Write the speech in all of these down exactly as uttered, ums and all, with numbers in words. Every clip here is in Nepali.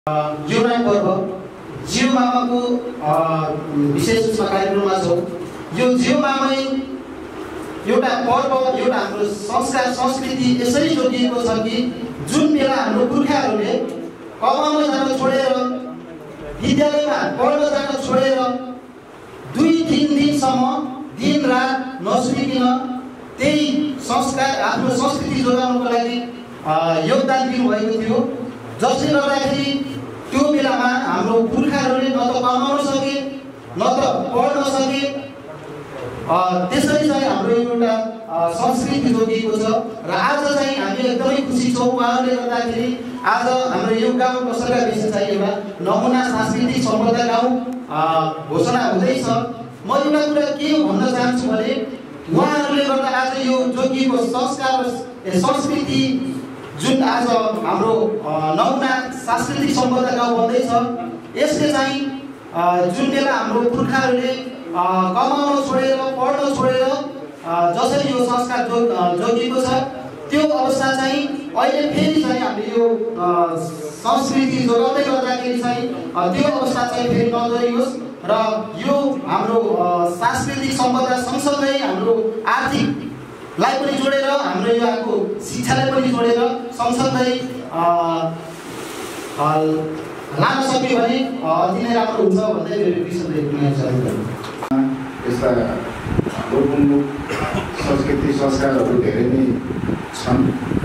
युनाइट पर्व जिउ मामाको विशेष रूपमा कार्यक्रममा छौँ। यो जिउ मामै एउटा पर्व, एउटा हाम्रो संस्कार संस्कृति यसरी जोडिएको छ कि जुन बेला हाम्रो पुर्खाहरूले कमाउन जान छोडेर विद्यालयमा पढ्न जान छोडेर दुई तिन दिनसम्म दिन रात नसुतिकन त्यही संस्कार आफ्नो संस्कृति जोगाउनको लागि योगदान दिनुभएको थियो, जसले गर्दाखेरि त्यो बेलामा हाम्रो पुर्खाहरूले न त कमाउन सके न त पढ्न सके। त्यसरी चाहिँ हाम्रो एउटा संस्कृति जोगिएको छ र आज चाहिँ हामी एकदमै खुसी छौँ। उहाँहरूले गर्दाखेरि आज हाम्रो यो गाउँ कसैका विषय चाहिँ एउटा नमुना सांस्कृतिक सम्पदा गाउँ घोषणा हुँदैछ। म एउटा कुरा के भन्न चाहन्छु भने उहाँहरूले गर्दा आज यो जोगिएको संस्कार संस्कृति जुन आज हाम्रो नमुना सांस्कृतिक सम्पदा गाउँ बन्दैछ, यसले चाहिँ जुन बेला हाम्रो पुर्खाहरूले कमाउन छोडेर पढ्न छोडेर जसरी यो संस्कार जो जोगिएको छ त्यो अवस्था चाहिँ अहिले फेरि चाहिँ हामीले यो संस्कृति जोगाउँदै गर्दाखेरि चाहिँ त्यो अवस्था चाहिँ फेरि नदोहोरियोस् र यो हाम्रो सांस्कृतिक सम्पदा सँगसँगै हाम्रो आर्थिकलाई पनि जोडेर हाम्रो यहाँको शिक्षालाई पनि जोडेर सँगसँगै लान सक्यो भने अति नै राम्रो हुन्छ भन्दै मेरो विषय यस्ता लोकमुख संस्कृति संस्कारहरू धेरै नै छन्।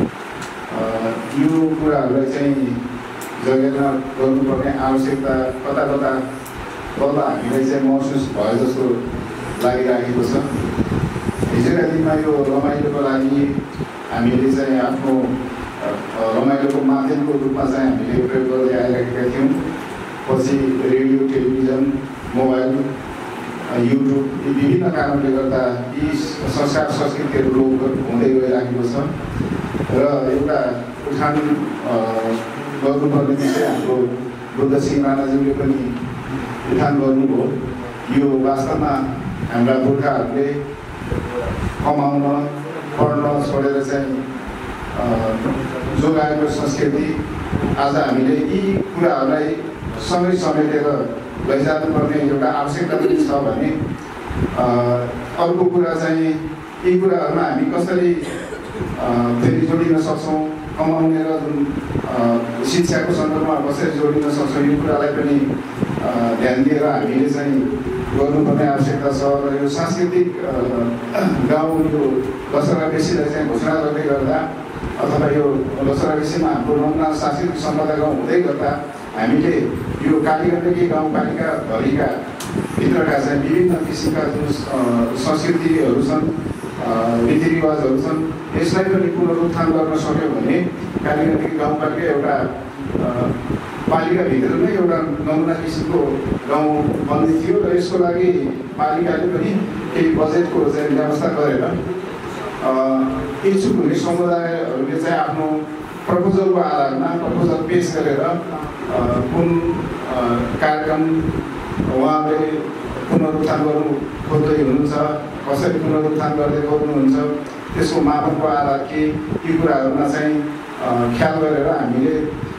यो कुराहरूलाई चाहिँ जगेर गर्नुपर्ने आवश्यकता कता कता बल्ल हामीलाई चाहिँ महसुस भयो जस्तो लागिराखेको छ। हिजोका दिनमा यो रमाइलोको लागि हामीले चाहिँ आफ्नो रमाइलोको माध्यमको रूपमा चाहिँ हामीले प्रयोग गर्दै आइरहेका थियौँ। पछि रेडियो, टेलिभिजन, मोबाइल, युट्युब यी विभिन्न कारणले गर्दा यी संस्कार संस्कृतिहरू लोप हुँदै गइराखेको छ र एउटा उठान गर्नुपर्ने विषय हाम्रो बुद्ध सिंह राणाज्यूले पनि उठान गर्नुभयो। यो वास्तवमा हाम्रा पुर्खाहरूले कमाउन पढ्न छोडेर चाहिँ जोगाएको संस्कृति आज हामीले यी कुराहरूलाई सँगै समेटेर लैजानुपर्ने एउटा आवश्यकता पनि छ भने अर्को कुरा चाहिँ यी कुराहरूमा हामी कसरी फेरि जोडिन सक्छौँ, कमाउने र जुन शिक्षाको सन्दर्भमा कसरी जोडिन सक्छौँ यो कुरालाई पनि ध्यान दिएर हामीले चाहिँ गर्नुपर्ने आवश्यकता छ। र यो सांस्कृतिक गाउँ यो दशहरा बेसीलाई चाहिँ घोषणा गर्दै गर्दा अथवा यो दशहरा बेसीमा हाम्रो नमुना सांस्कृतिक सम्पदा गाउँ हुँदै गर्दा हामीले यो कालीगण्डकी गाउँपालिकाभरिका भित्रका चाहिँ विभिन्न किसिमका जुन संस्कृतिहरू छन्, रीतिरिवाजहरू छन्, यसलाई पनि पुनरुत्थान गर्न सक्यो भने कालीगण्डकी गाउँपालिका एउटा पालिकाभित्र नै एउटा नमुना किसिमको गाउँ बन्दै थियो र यसको लागि पालिकाले पनि केही बजेटको चाहिँ व्यवस्था गरेर इच्छुक हुने समुदायहरूले चाहिँ आफ्नो प्रपोजलको आधारमा प्रपोजल पेश गरेर कुन कार्यक्रम उहाँले पुनरुत्थान गर्नु खोज्दै हुनुहुन्छ, कसरी पुनरुत्थान गर्दै खोज्नुहुन्छ, त्यसको मापनको आधार के, यी कुराहरूमा चाहिँ ख्याल गरेर हामीले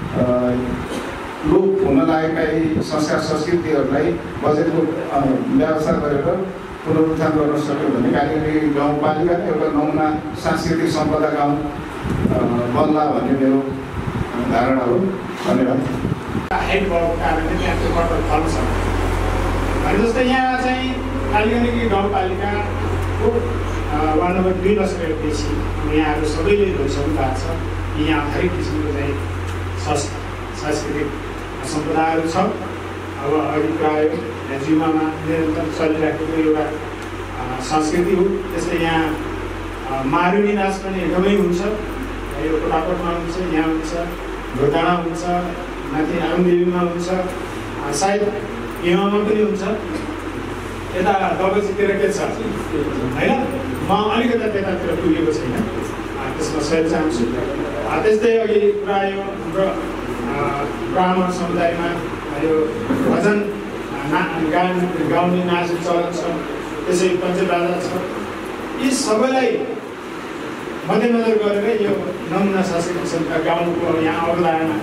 लोप हुन लागेका यी संस्कार संस्कृतिहरूलाई बजेटको व्यवस्था गरेर पुनरुत्थान गर्न सक्यो भने कालीगण्डकी गाउँपालिका नै एउटा नमुना सांस्कृतिक सम्पदा गाउँ बन्ला भन्ने मेरो धारणा हो। धन्यवाद। हाइट भएको कारणले त्यहाँ त्यो कटक फल्न सक्छ। अनि जस्तै यहाँ चाहिँ कालीगण्डकी गाउँपालिकाको वार्ड नम्बर दुई बसेर बेसी यहाँहरू सबैले भइसक्नु भएको छ। यहाँ हरेक किसिमको चाहिँ सांस्कृतिक सम्पदाहरू छ। अब अघि प्राय जिम्मामा निरन्तर चलिराखेको एउटा संस्कृति हो। त्यस्तै यहाँ मारुनी नाच पनि एकदमै हुन्छ। यो कोटाकोटमा हुन्छ, यहाँ हुन्छ, ढोकामा हुन्छ, माथि आङदेवीमा हुन्छ, सायद इमामा पनि हुन्छ। यता दबाईतिर के छ होइन, म अलिकति त्यतातिर पुगेको छैन, त्यसमा सहयोग चाहन्छु। त्यस्तै अघि प्राय हाम्रो ब्राह्मण समुदायमा यो भजन ना गान गाउने नाच चलन छ, त्यसै पञ्चबाजा छ। यी सबैलाई मध्यनजर गरेर यो नमुना सांस्कृतिक सम्पदा गाउँको यहाँ अवधारणा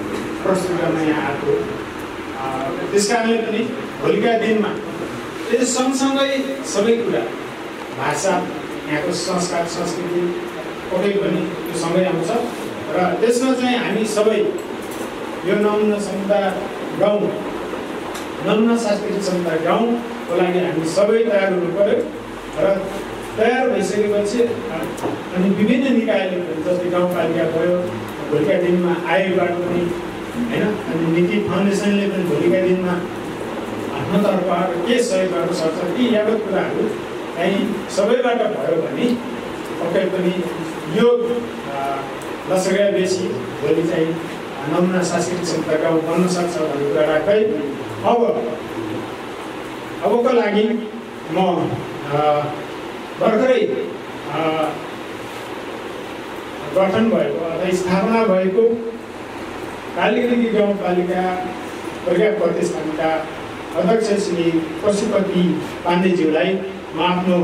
प्रस्तुत गर्न यहाँ आएको। त्यस कारणले पनि भोलिका दिनमा यो सँगसँगै सबै कुरा भाषा यहाँको संस्कार संस्कृति पक्कै पनि यो सँगै आउँछ र त्यसमा चाहिँ हामी सबै यो नमुना समुदाय गाउँ नमुना सांस्कृतिक समुदाय गाउँको लागि हामी सबै तयार हुनु पर्यो र तयार भइसकेपछि अनि विभिन्न निकायले जस्तै गाउँपालिका भयो भोलिका दिनमा आयोबाट पनि होइन अनि नीति फाउन्डेसनले पनि भोलिका दिनमा आफ्नो तर्फबाट के सहयोग गर्न सक्छ ती यावत कुराहरू चाहिँ सबैबाट भयो भने पक्कै पनि यो लसगा बेसी भोलि चाहिँ नमुना सांस्कृतिक समुदाय गाउँ बन्न सक्छ भन्ने कुरा राख्दै अब अबको लागि म भर्खरै गठन भएको अथवा स्थापना भएको कालीगण्डकी गाउँपालिका प्रज्ञा प्रतिष्ठानका अध्यक्ष श्री पशुपति पाण्डेज्यूलाई म आफ्नो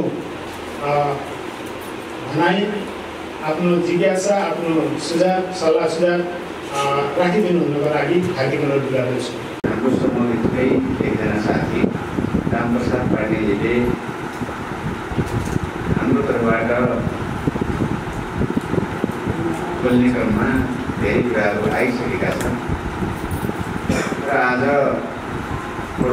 भनाइ आफ्नो जिज्ञासा आफ्नो सुझाव सल्लाह सुझाव राखिदिनु हुनको लागि हार्दिक अनुरोध गर्दछु। हाम्रो समूहकै एकजना साथी रामप्रसाद पाण्डेजीले हाम्रो तर्फबाट बोल्ने क्रममा धेरै कुराहरू आइसकेका छन् र आज बडो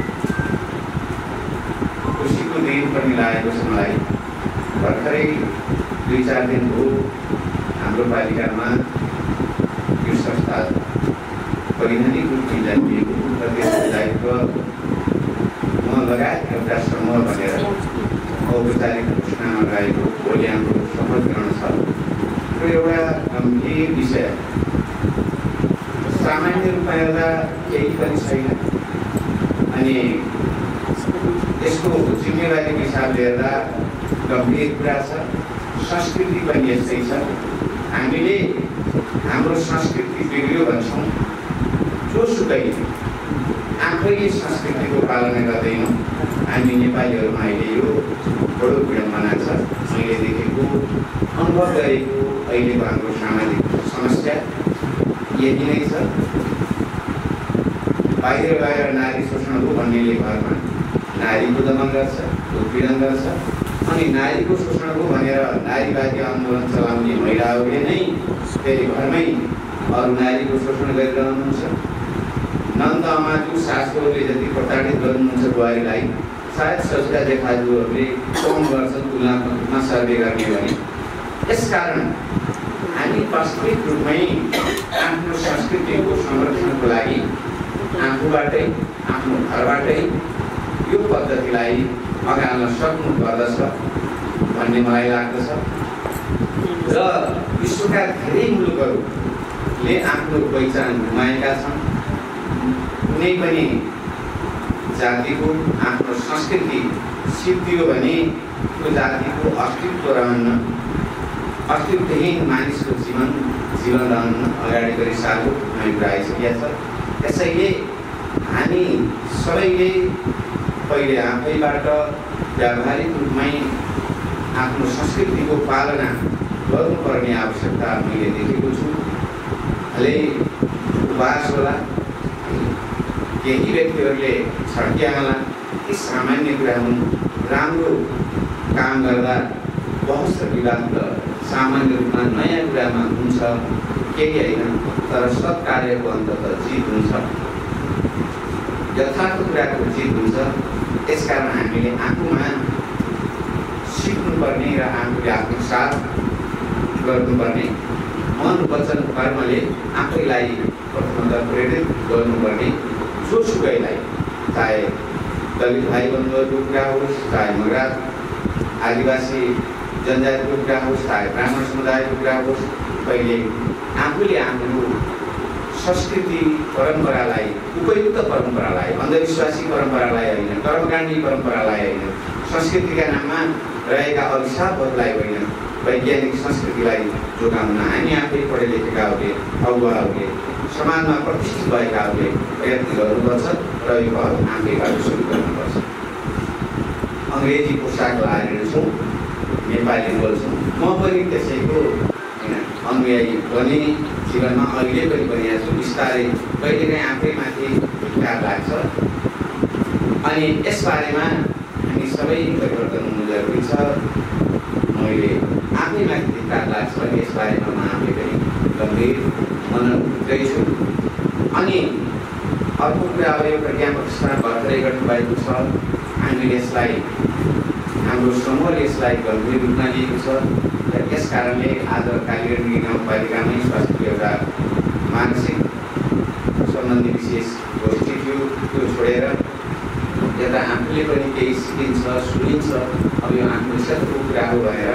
खुसीको दिन पनि लागेको छ मलाई। भर्खरै दुई चार दिन हो हाम्रो पालिकामा यो संस्था वैधानिक रूपले जन्मिएको र त्यसको दायित्व म लगायत एउटा समूह भनेर औपचारिक घोषणामा गएको भोलि हाम्रो शपथ ग्रहण छ र एउटा गम्भीर विषय सामान्य रूपमा हेर्दा केही पनि छैन अनि यसको जिम्मेवारीको हिसाबले हेर्दा गम्भीर कुरा छ। संस्कृति पनि यस्तै छ। हामीले हाम्रो संस्कृति बिग्रियो भन्छौँ जोसुकै आफैले संस्कृतिको पालना गर्दैनौँ। हामी नेपालीहरूमा अहिले यो बडो विडम्बना छ। मैले देखेको अनुभव गरेको अहिलेको हाम्रो सामाजिक समस्या यही नै छ। बाहिर गएर नारी शोषण हो भन्नेले घरमा नारीको दमन गर्छ, उत्पीडन गर्छ अनि नारीको शोषण हो भनेर नारीवादी आन्दोलन चलाउने महिलाहरूले नै फेरि घरमै अरू नारीको शोषण गरिरहनुहुन्छ। नन्द अमाजु सासुहरूले जति प्रताडित गर्नुहुन्छ बुहारीलाई सायद ससुरा जेठाजुहरूले कम गर्छन् तुलनात्मकमा सर्वे गर्ने भने। यसकारण हामी वास्तविक रूपमै आफ्नो संस्कृतिको संरक्षणको लागि आफूबाटै आफ्नो घरबाटै यो पद्धतिलाई अगाल्न सक्नु पर्दछ भन्ने मलाई लाग्दछ र विश्वका धेरै मुलुकहरूले आफ्नो पहिचान गुमाएका छन्। कुनै पनि जातिको आफ्नो संस्कृति सिद्धियो भने त्यो जातिको अस्तित्व रहन्न, अस्तित्वहीन मानिसको जीवन जीवन रहन्न अगाडि गरिसार्नु भन्ने कुरा आइसकेका छ। त्यसैले हामी सबैले पहिले आफैबाट व्यावहारिक रूपमै आफ्नो संस्कृतिको पालना गर्नुपर्ने आवश्यकता मैले देखेको छु। भले उपवास होला, केही व्यक्तिहरूले छड्क्याला, यी सामान्य कुरा हुन्। राम्रो काम गर्दा बहस र विवाद त सामान्य रूपमा नयाँ कुरामा हुन्छ, केही होइन, तर सत्कार्यको अन्ततः जित हुन्छ, यथार्थ कुराको जित हुन्छ। त्यसकारण हामीले आफूमा सिक्नुपर्ने र आफूले आत्मसात गर्नुपर्ने मन वचन कर्मले आफैलाई प्रथमतः प्रेरित गर्नुपर्ने जोसुकैलाई, चाहे दलित भाइ बन्धुहरूको कुरा होस्, चाहे मगरात आदिवासी जनजातिको कुरा होस्, चाहे ब्राह्मण समुदायको कुरा होस्, पहिले आफूले आफ्नो संस्कृति परम्परालाई, उपयुक्त परम्परालाई, अन्धविश्वासी परम्परालाई होइन, कर्मकाण्डी परम्परालाई होइन, संस्कृतिका नाममा रहेका अभिशापहरूलाई होइन, वैज्ञानिक संस्कृतिलाई जोगाउन हामी आफै पढे लेखेकाहरूले, अगुवाहरूले, समाजमा प्रतिष्ठित भएकाहरूले प्रयत्न गर्नुपर्छ र यो पहल आफैबाट सुरु गर्नुपर्छ। अङ्ग्रेजी पोसाक लगाएर छौँ, नेपाली बोल्छौँ, म पनि त्यसैको होइन अनुयायी बने जीवनमा अहिले पनि बनिएको छु। बिस्तारै कहिलेकाहीँ आफैमाथि धिक्कार लाग्छ अनि यसबारेमा हामी सबै परिवर्तन हुनु जरुरी छ। मैले आफैमाथि धिक्कार लाग्छ भने यसबारेमा म आफै पनि गम्भीर मनन गर्दैछु। अनि अर्को कुरा अब यो प्रज्ञापन स्थान भर्खरै गर्नुभएको छ। हामीले यसलाई हाम्रो समूहले यसलाई गम्भीर रूपमा लिएको छ र यस कारणले आज कालीगण्डकी गाउँपालिकामै स्वास्थ्यको एउटा मानसिक सम्बन्धी विशेष गोष्ठी थियो, त्यो छोडेर यता आफूले पनि केही सिकिन्छ सुनिन्छ। अब यो आफ्नो क्षेत्रको कुरा हो भनेर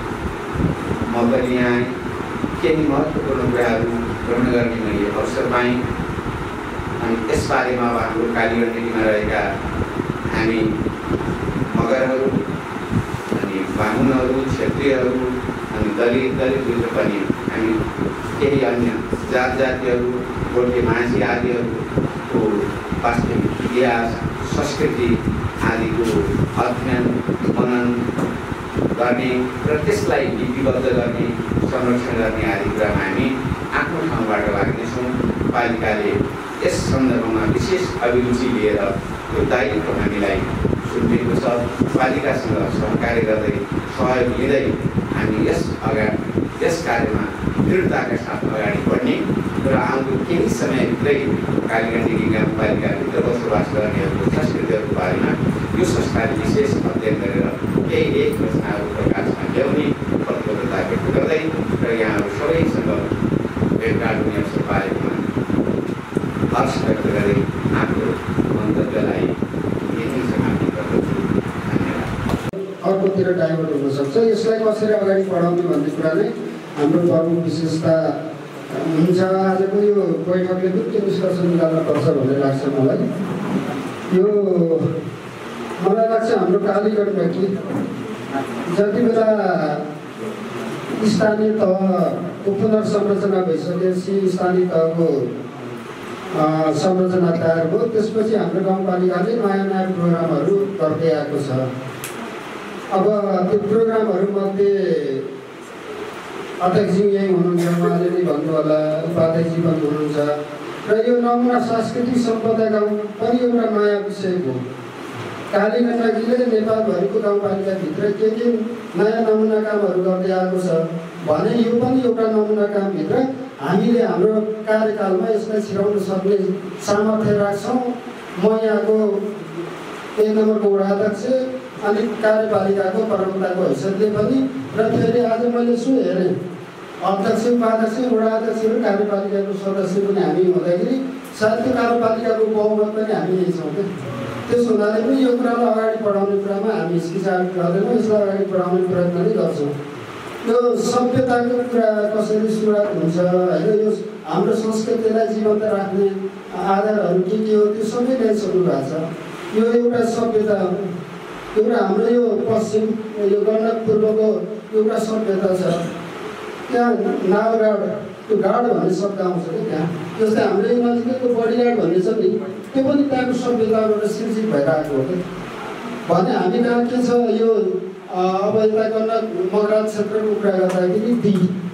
म पनि यहाँ केही महत्त्वपूर्ण कुराहरू ग्रहण गर्ने मैले अवसर पाएँ। अनि यसबारेमा अब हाम्रो कालीगण्डकीमा रहेका हामी मगरहरू अनि बाहुनहरू क्षेत्रीयहरू अनि दलित दलित भित्र पनि हामी केही अन्य जात जातिहरू गोर्खे माझी आदिहरूको वास्तविक इतिहास संस्कृति आदिको अध्ययन मनन गर्ने र त्यसलाई लिपिबद्ध गर्ने संरक्षण गर्ने आदि कुरामा हामी आफ्नो ठाउँबाट लाग्नेछौँ। पालिकाले यस सन्दर्भमा विशेष अभिरुचि लिएर यो दायित्व हामीलाई सुम्पिएको छ। पालिकासँग सहकार्य गर्दै सहयोग लिँदै हामी यस अगाडि यस कार्यमा दृढताका साथ अगाडि बढ्ने र आउँदो केही समयभित्रै कालीगण्डकी गाउँपालिकाभित्र बसोबास गर्नेहरूको संस्कृतिहरूको बारेमा यो संस्थाले विशेष अध्ययन गरेर केही लेख रचनाहरू प्रकाशमा ल्याउने प्रतिबद्धता व्यक्त गर्दै र यहाँहरू सबैसँग भेटघाट हुने अवसर पाएकोमा हर्ष व्यक्त गर्दै आफ्नो मन्तव्यलाई यही समाप्ति गर्दछु। धन्यवाद। अर्कोतिर डाइभर्ट हुनसक्छ। यसलाई कसरी अगाडि बढाउने भन्ने कुरा नै हाम्रो प्रमुख विशेषता हुन्छ। आजको यो बैठकले पनि त्यो निष्कर्ष निकाल्नुपर्छ भन्ने लाग्छ मलाई। यो मलाई लाग्छ हाम्रो कालीगण्डकी जति बेला स्थानीय तहको पुनर्संरचना भइसकेपछि स्थानीय तहको संरचना तयार भयो, त्यसपछि हाम्रो गाउँपालिकाले नयाँ नयाँ प्रोग्रामहरू गर्दै आएको छ। अब त्यो प्रोग्रामहरूमध्ये अध्यक्षजी यहीँ हुनुहुन्छ, उहाँले नै भन्नु होला, उपाध्यक्षजी पनि हुनुहुन्छ र यो नमुना सांस्कृतिक सम्पदा गाउँ पनि एउटा नयाँ विषय हो। कालीगण्डकीले नेपालभरिको गाउँपालिकाभित्र के के नयाँ नमुना कामहरू गर्दै आएको छ भने यो पनि एउटा नमुना कामभित्र हामीले हाम्रो कार्यकालमा यसलाई छिराउन सक्ने सामर्थ्य राख्छौँ। म यहाँको एक नम्बरको वडा अध्यक्ष अनि कार्यपालिकाको प्रवक्ताको हैसियतले पनि र फेरि आज मैले सु हेरेँ अध्यक्ष उपाध्यक्ष वडा अध्यक्ष र कार्यपालिकाको सदस्य पनि हामी हुँदाखेरि सायद त्यो कार्यपालिकाको बहुमत पनि हामी यही छौँ क्या। त्यसो हुनाले पनि यो कुरालाई अगाडि बढाउने कुरामा हामी हिचकिचाहट गर्दैनौँ, यसलाई अगाडि बढाउने प्रयत्न नै गर्छौँ। यो सभ्यताको कुरा कसरी सुरुवात हुन्छ होइन, यो हाम्रो संस्कृतिलाई जीवन्त राख्ने आधारहरू के के हो त्यो सबै नै सोध्नु भएको छ। यो एउटा सभ्यता हो, एउटा हाम्रो यो पश्चिम यो गण्डक पूर्वको एउटा सभ्यता छ। त्यहाँ नालगाड त्यो गाड भन्ने शब्द आउँछ क्या त्यहाँ, जस्तै हाम्रो यो नजिकैको बडीगाड भन्ने छ नि, त्यो पनि त्यहाँको सभ्यताबाट सिर्जित भएर आएको हो क्या। भने हामी कहाँ के छ यो अब यता गण्डक मगराज क्षेत्रको कुरा गर्दाखेरि दी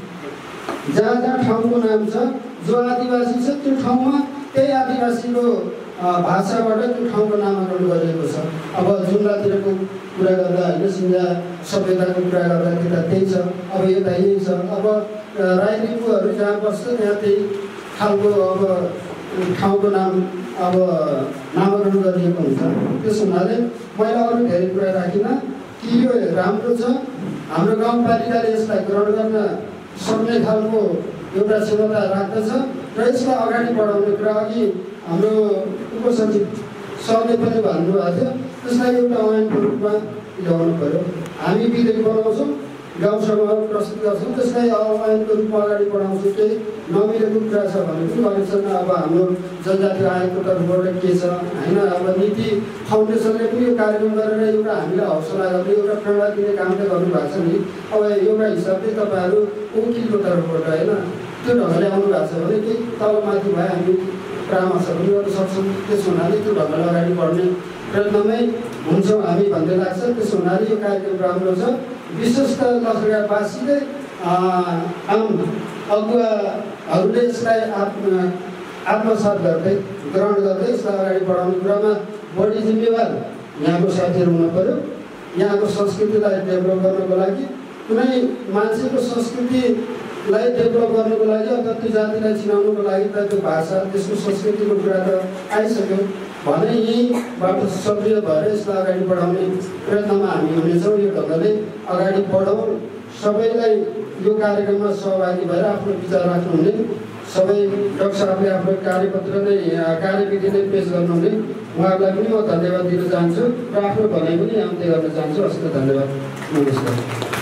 जहाँ जहाँ ठाउँको नाम छ जो आदिवासी छ त्यो ठाउँमा त्यही आदिवासीको भाषाबाट त्यो ठाउँको नामाकरण गरिएको छ। अब जुम्लातिरको कुरा गर्दा होइन, सिङ्गा सभ्यताको कुरा गर्दा त्यता त्यही छ, अब यता यही छ। अब राई लिम्बूहरू जहाँ बस्छ त्यहाँ त्यही खालको अब ठाउँको नाम अब नामाकरण गरिएको हुन्छ। त्यस हुनाले मैले अरू धेरै कुरा राखिनँ कि यो राम्रो छ, हाम्रो गाउँपालिकाले यसलाई ग्रहण गर्न सक्ने खालको एउटा क्षमता राख्दछ र यसलाई अगाडि बढाउने कुरा अघि हाम्रो उपसचिव सरले पनि भन्नुभएको थियो, त्यसलाई एउटा ऐनको रूपमा ल्याउनु पऱ्यो। हामी विधेयक बनाउँछौँ, गाउँसभामा प्रस्तुत गर्छौँ, त्यसलाई ऐनको रूपमा अगाडि बढाउँछौँ। केही नमिलेको कुरा छ भने पनि कनेक्सन अब हाम्रो जनजाति आयोगको तर्फबाट के छ होइन। अब नीति फाउन्डेसनले पनि यो कार्यक्रम गरेर एउटा हामीलाई हौसला गर्ने एउटा प्रेरणा दिने काम त गर्नुभएको छ नि। अब एउटा हिसाबले तपाईँहरू वकिलको तर्फबाट होइन त्यो ढङ्गले आउनु भएको छ भने केही तलमाथि भए हामी परामर्श पनि गर्न सक्छौँ। त्यसो हुनाले त्यो ढङ्गले अगाडि बढ्ने प्रयत्नमै हुन्छौँ हामी भन्ने लाग्छ। त्यसो हुनाले यो कार्यक्रम राम्रो छ। विशेष त लसगावासीले आम अगुवाहरूले यसलाई आत्म आत्मसात गर्दै ग्रहण गर्दै यसलाई अगाडि बढाउने कुरामा बढी जिम्मेवार यहाँको साथीहरू हुन पर्यो। यहाँको संस्कृतिलाई डेभलप गर्नको लागि कुनै मान्छेको संस्कृतिलाई डेभलप गर्नको लागि अथवा त्यो जातिलाई चिनाउनुको लागि त त्यो भाषा त्यसको संस्कृतिको कुरा त आइसक्यो भने यहीँबाट सक्रिय भएर यसलाई अगाडि बढाउने प्रयत्नमा हामी हुनेछौँ। यो ढङ्गले अगाडि बढाउँ, सबैलाई यो कार्यक्रममा सहभागी भएर आफ्नो विचार राख्नुहुने सबै डाक्टर साहबले आफ्नो कार्यपत्र नै कार्यविधि नै पेश गर्नुहुने उहाँहरूलाई पनि म धन्यवाद दिन चाहन्छु र आफ्नो भनाइ पनि अन्त्य गर्न चाहन्छु। हस्त धन्यवाद, नमस्कार।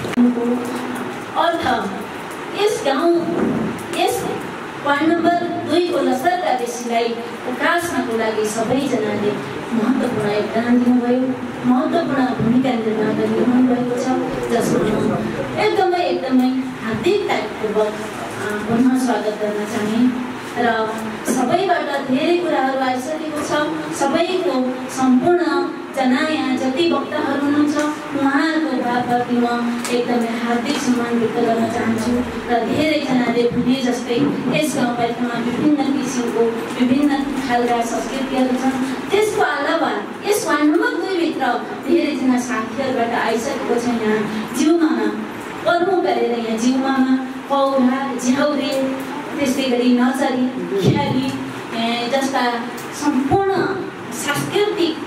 अर्थ यस गाउँ यस वार्ड नम्बर दुईको लसर गाविसलाई उकास्नको लागि सबैजनाले महत्त्वपूर्ण योगदान दिनुभयो, महत्त्वपूर्ण भूमिका निर्वाह गरिरहनु भएको छ, जसमा एकदमै एकदमै हार्दिकतापूर्वक पुनः स्वागत गर्न चाहे र सबैबाट धेरै कुराहरू आइसकेको छ। सबैको सम्पूर्ण जना यहाँ जति वक्ताहरू हुनुहुन्छ उहाँहरूको भावप्रति म एकदमै हार्दिक सम्मान व्यक्त गर्न चाहन्छु र धेरैजनाले भने जस्तै यस गाउँपालिकामा विभिन्न किसिमको विभिन्न खालका संस्कृतिहरू छन्। त्यसको अलावा यस वार्ड नम्बर दुईभित्र धेरैजना साथीहरूबाट आइसकेको छ। यहाँ जिउमामा कर्म गरेर यहाँ जिउमामा पौरा झ्याउरे त्यस्तै गरी नचरी ख्याली जस्ता सम्पूर्ण सांस्कृतिक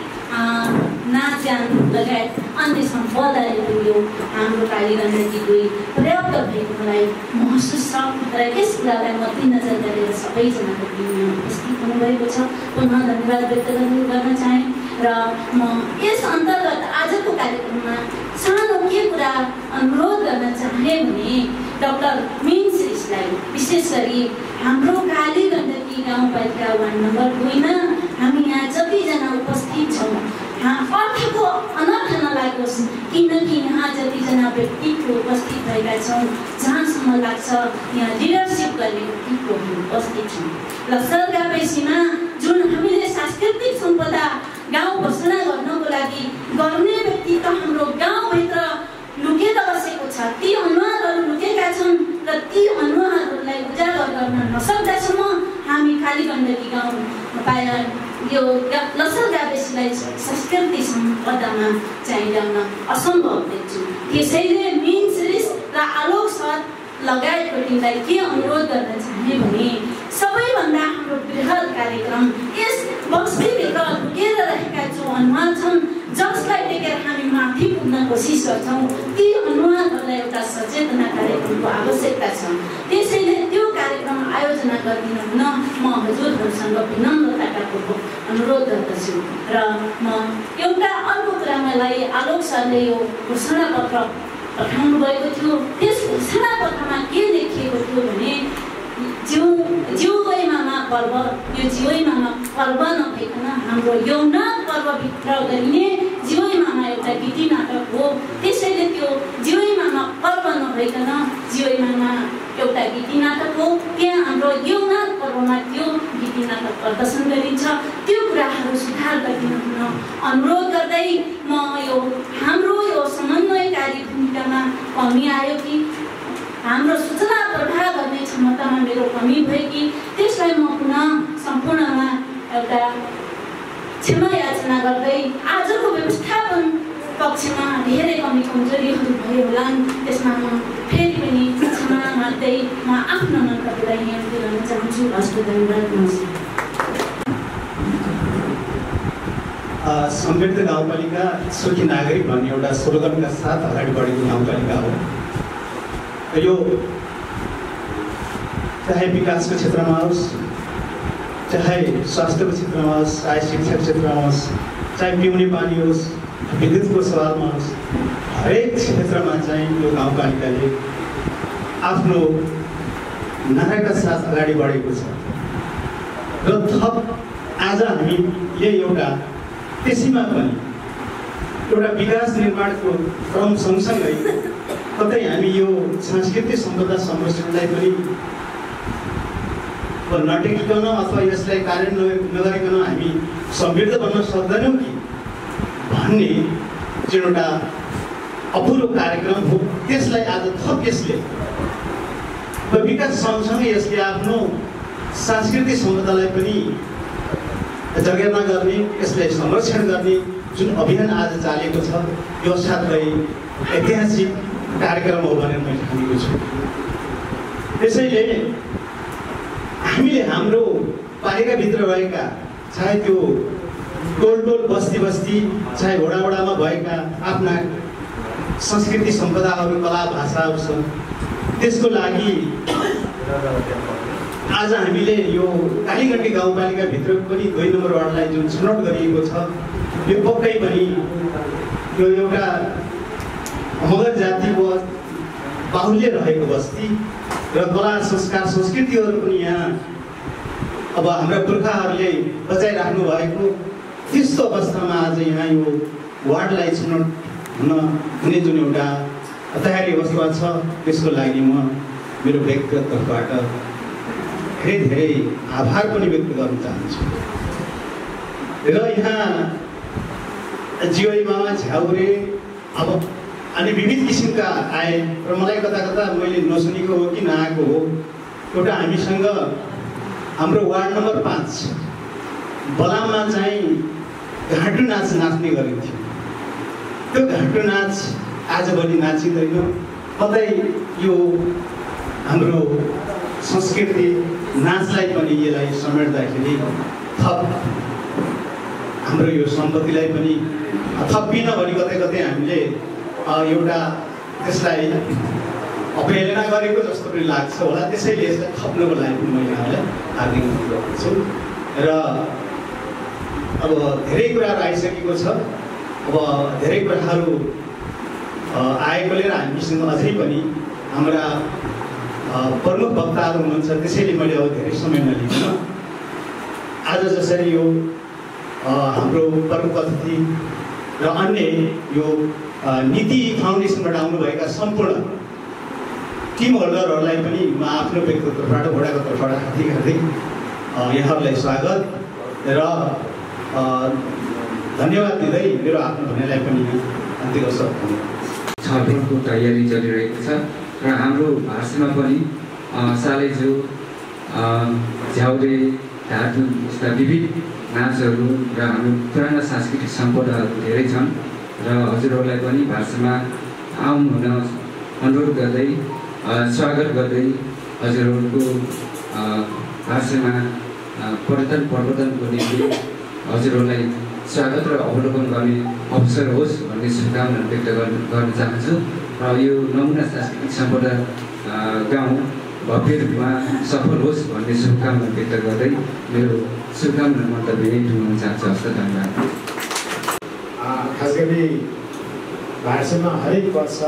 नाचगान लगायत अन्य सम्पदाहरू यो हाम्रो कालीगण्डकी दुई पर्याप्त भएको मलाई महसुस छ र यस कुरालाई मध्यनजर गरेर सबैजनाको बिचमा उपस्थित हुनुभएको छ। पुनः धन्यवाद व्यक्त गर्न चाहे र म यस अन्तर्गत आजको कार्यक्रममा सानो के कुरा अनुरोध गर्न चाहे भने डाक्टर मिन श्रेष्ठलाई विशेष गरी हाम्रो कालीगण्डकी गाउँपालिका वार्ड नम्बर दुईमा हामी यहाँ जतिजना उपस्थित छौँ अर्थको अनर्थ नलागोस्, किनकि यहाँ जतिजना व्यक्तित्व उपस्थित भएका छौँ जहाँसम्म लाग्छ यहाँ लिडरसिप गर्ने व्यक्तित्वहरू उपस्थित छौँ। लसर गाविसमा जुन हामीले सांस्कृतिक सम्पदा गाउँ घोषणा गर्नको लागि गर्ने व्यक्तित्व हाम्रो गाउँभित्र लुकेर बसेको छ, ती अनुहारहरू लुकेका छन् र ती अनुहारहरूलाई उजागर गर्न नसक्दासम्म हामी कालीगण्डकी गाउँ पाएर यो लसर गाविसलाई संस्कृति सम्पदामा चाहिँ ल्याउन असम्भव देख्छु। त्यसैले मिन श्रेष्ठ र आलोक सर लगायतको टिमलाई के अनुरोध गर्न चाहे भने सबैभन्दा हाम्रो बृहत कार्यक्रम यस बस्तीभित्र लुकेर रहेका जो अनुहार छन् जसलाई देखेर हामी माथि पुग्न कोसिस गर्छौँ ती अनुहारहरूलाई एउटा सचेतना कार्यक्रमको आवश्यकता छ। त्यसैले त्यो कार्यक्रम आयोजना गरिदिन हुन म हजुरहरूसँग विनम्रतापूर्वक अनुरोध गर्दछु र म एउटा अर्को कुरा मलाई आलोक सरले यो घोषणा पत्र पठाउनु भएको थियो। त्यस घोषणा पत्रमा के लेखिएको थियो भने जिउ जिउै मामा पर्व, यो जिउै मामा पर्व नभइकन हाम्रो यौनाथ पर्वभित्र गरिने जिउै मामा एउटा गीति नाटक हो। त्यसैले त्यो जिउै मामा पर्व नभइकन जिउै मामा एउटा गीति नाटक हो। त्यहाँ हाम्रो यौनाथ पर्वमा त्यो गीति नाटक प्रदर्शन गरिन्छ। त्यो कुराहरू सुधार गरिदिन हुन अनुरोध गर्दै म यो हाम्रो यो समन्वयकारी भूमिकामा कमी आयो कि हाम्रो सूचना प्रवाह गर्ने क्षमतामा मेरो कमी भयो कि त्यसलाई म पुनः सम्पूर्णमा एउटा क्षमा याचना गर्दै आजको व्यवस्थापन पक्षमा धेरै कमी कमजोरीहरू भयो होला, त्यसमा म फेरि पनि क्षमा माग्दै म आफ्नो मन्तव्यलाई यहाँ दिन चाहन्छु। हस्त धन्यवाद, नमस्कार। समृद्ध गाउँपालिका सुखी नागरिक भन्ने एउटा स्लोगनका साथ अगाडि बढेको गाउँपालिका हो। यो चाहे विकासको क्षेत्रमा होस्, चाहे स्वास्थ्यको क्षेत्रमा होस्, चाहे शिक्षा क्षेत्रमा होस्, चाहे पिउने पानी होस्, विद्युतको सवालमा होस्, हरेक क्षेत्रमा चाहिँ यो गाउँपालिकाले आफ्नो नाराका साथ अगाडि बढेको छ र थप आज हामीले एउटा त्यसैमा पनि एउटा विकास निर्माणको क्रम सँगसँगै कतै हामी यो सांस्कृतिक सम्पदा संरक्षणलाई पनि नटेकिकन अथवा यसलाई कार्यान्वयन नगरिकन हामी समृद्ध बन्न सक्दैनौँ कि भन्ने जुन एउटा अपुरो कार्यक्रम हो त्यसलाई आज थप यसले र विकास सँगसँगै यसले आफ्नो सांस्कृतिक सम्पदालाई पनि जगेर्ना गर्ने, यसलाई संरक्षण गर्ने जुन अभियान आज चालेको छ यो असाध्यै ऐतिहासिक कार्यक्रम हो भनेर मैले ठानेको छु। त्यसैले हामीले हाम्रो पालिकाभित्र रहेका चाहे त्यो टोल टोल बस्ती बस्ती चाहे वडा वडामा भएका आफ्ना संस्कृति सम्पदाहरू कला भाषाहरू छन्, त्यसको लागि आज हामीले यो कालीगण्डी गाउँपालिकाभित्र पनि दुई नम्बर वार्डलाई जुन छनौट गरिएको छ यो पक्कै पनि यो एउटा मगर जातिको बाहुल्य रहेको बस्ती र कला संस्कार संस्कृतिहरू पनि यहाँ अब हाम्रा पुर्खाहरूले बचाइराख्नु भएको त्यस्तो अवस्थामा आज यहाँ यो वार्डलाई छनौट हुन हुने जुन एउटा तयारी अवस्था छ त्यसको लागि म मेरो व्यक्तिगत तर्फबाट धेरै धेरै आभार पनि व्यक्त गर्न चाहन्छु। र यहाँ जीवै मामा झ्याउरे अब अनि विविध किसिमका आए र मलाई कता कता मैले नसुनेको हो कि नआएको हो। एउटा हामीसँग हाम्रो वार्ड नम्बर पाँच बलाममा चाहिँ घाँटु नाच नाच्ने गरिन्थ्यो। त्यो घाँटु नाच आजभोलि नाचिँदैन। कतै यो हाम्रो संस्कृति नाचलाई पनि यसलाई समेट्दाखेरि थप हाम्रो यो सम्पत्तिलाई पनि थपिन भने कतै कतै हामीले एउटा त्यसलाई अवहेलना गरेको जस्तो पनि लाग्छ होला। त्यसैले यसलाई थप्नको लागि पनि मैले यहाँलाई हार्दिक अनुरोध गर्छु। र अब धेरै कुराहरू आइसकेको छ। अब धेरै कुराहरू आएकोले र हामीसँग अझै पनि हाम्रा प्रमुख वक्ताहरू हुनुहुन्छ, त्यसैले मैले अब धेरै समय नलिकन आज जसरी यो हाम्रो प्रमुख अतिथि र अन्य यो नीति फाउन्डेसनबाट आउनुभएका सम्पूर्ण टिम होल्डरहरूलाई पनि म आफ्नो व्यक्तिगत तर्फबाट वडाको तर्फबाट हार्दिक हार्दिक यहाँहरूलाई स्वागत र धन्यवाद दिँदै मेरो आफ्नो भनाइलाई पनि अन्तिम अवसर छलफलको तयारी चलिरहेको छ र हाम्रो भाषामा पनि सालेजो झ्याउरे ढाडु यस्ता विविध नाचहरू र हाम्रो पुराना सांस्कृतिक सम्पदाहरू धेरै छन् र हजुरहरूलाई पनि भाषामा आउनु हुन अनुरोध गर्दै स्वागत गर्दै हजुरहरूको भाषामा पर्यटन प्रवर्धनको निम्ति हजुरहरूलाई स्वागत र अवलोकन गर्ने अवसर होस् भन्ने शुभकामना व्यक्त गर्न चाहन्छु। र यो नमुना सांस्कृतिक सम्पदा गाउँ भव्य रूपमा सफल होस् भन्ने शुभकामना व्यक्त गर्दै मेरो शुभकामना मन्तव्य यही टुङ्गाउन चाहन्छु। हस्त धन्यवाद। खास गरी भाषामा हरेक वर्ष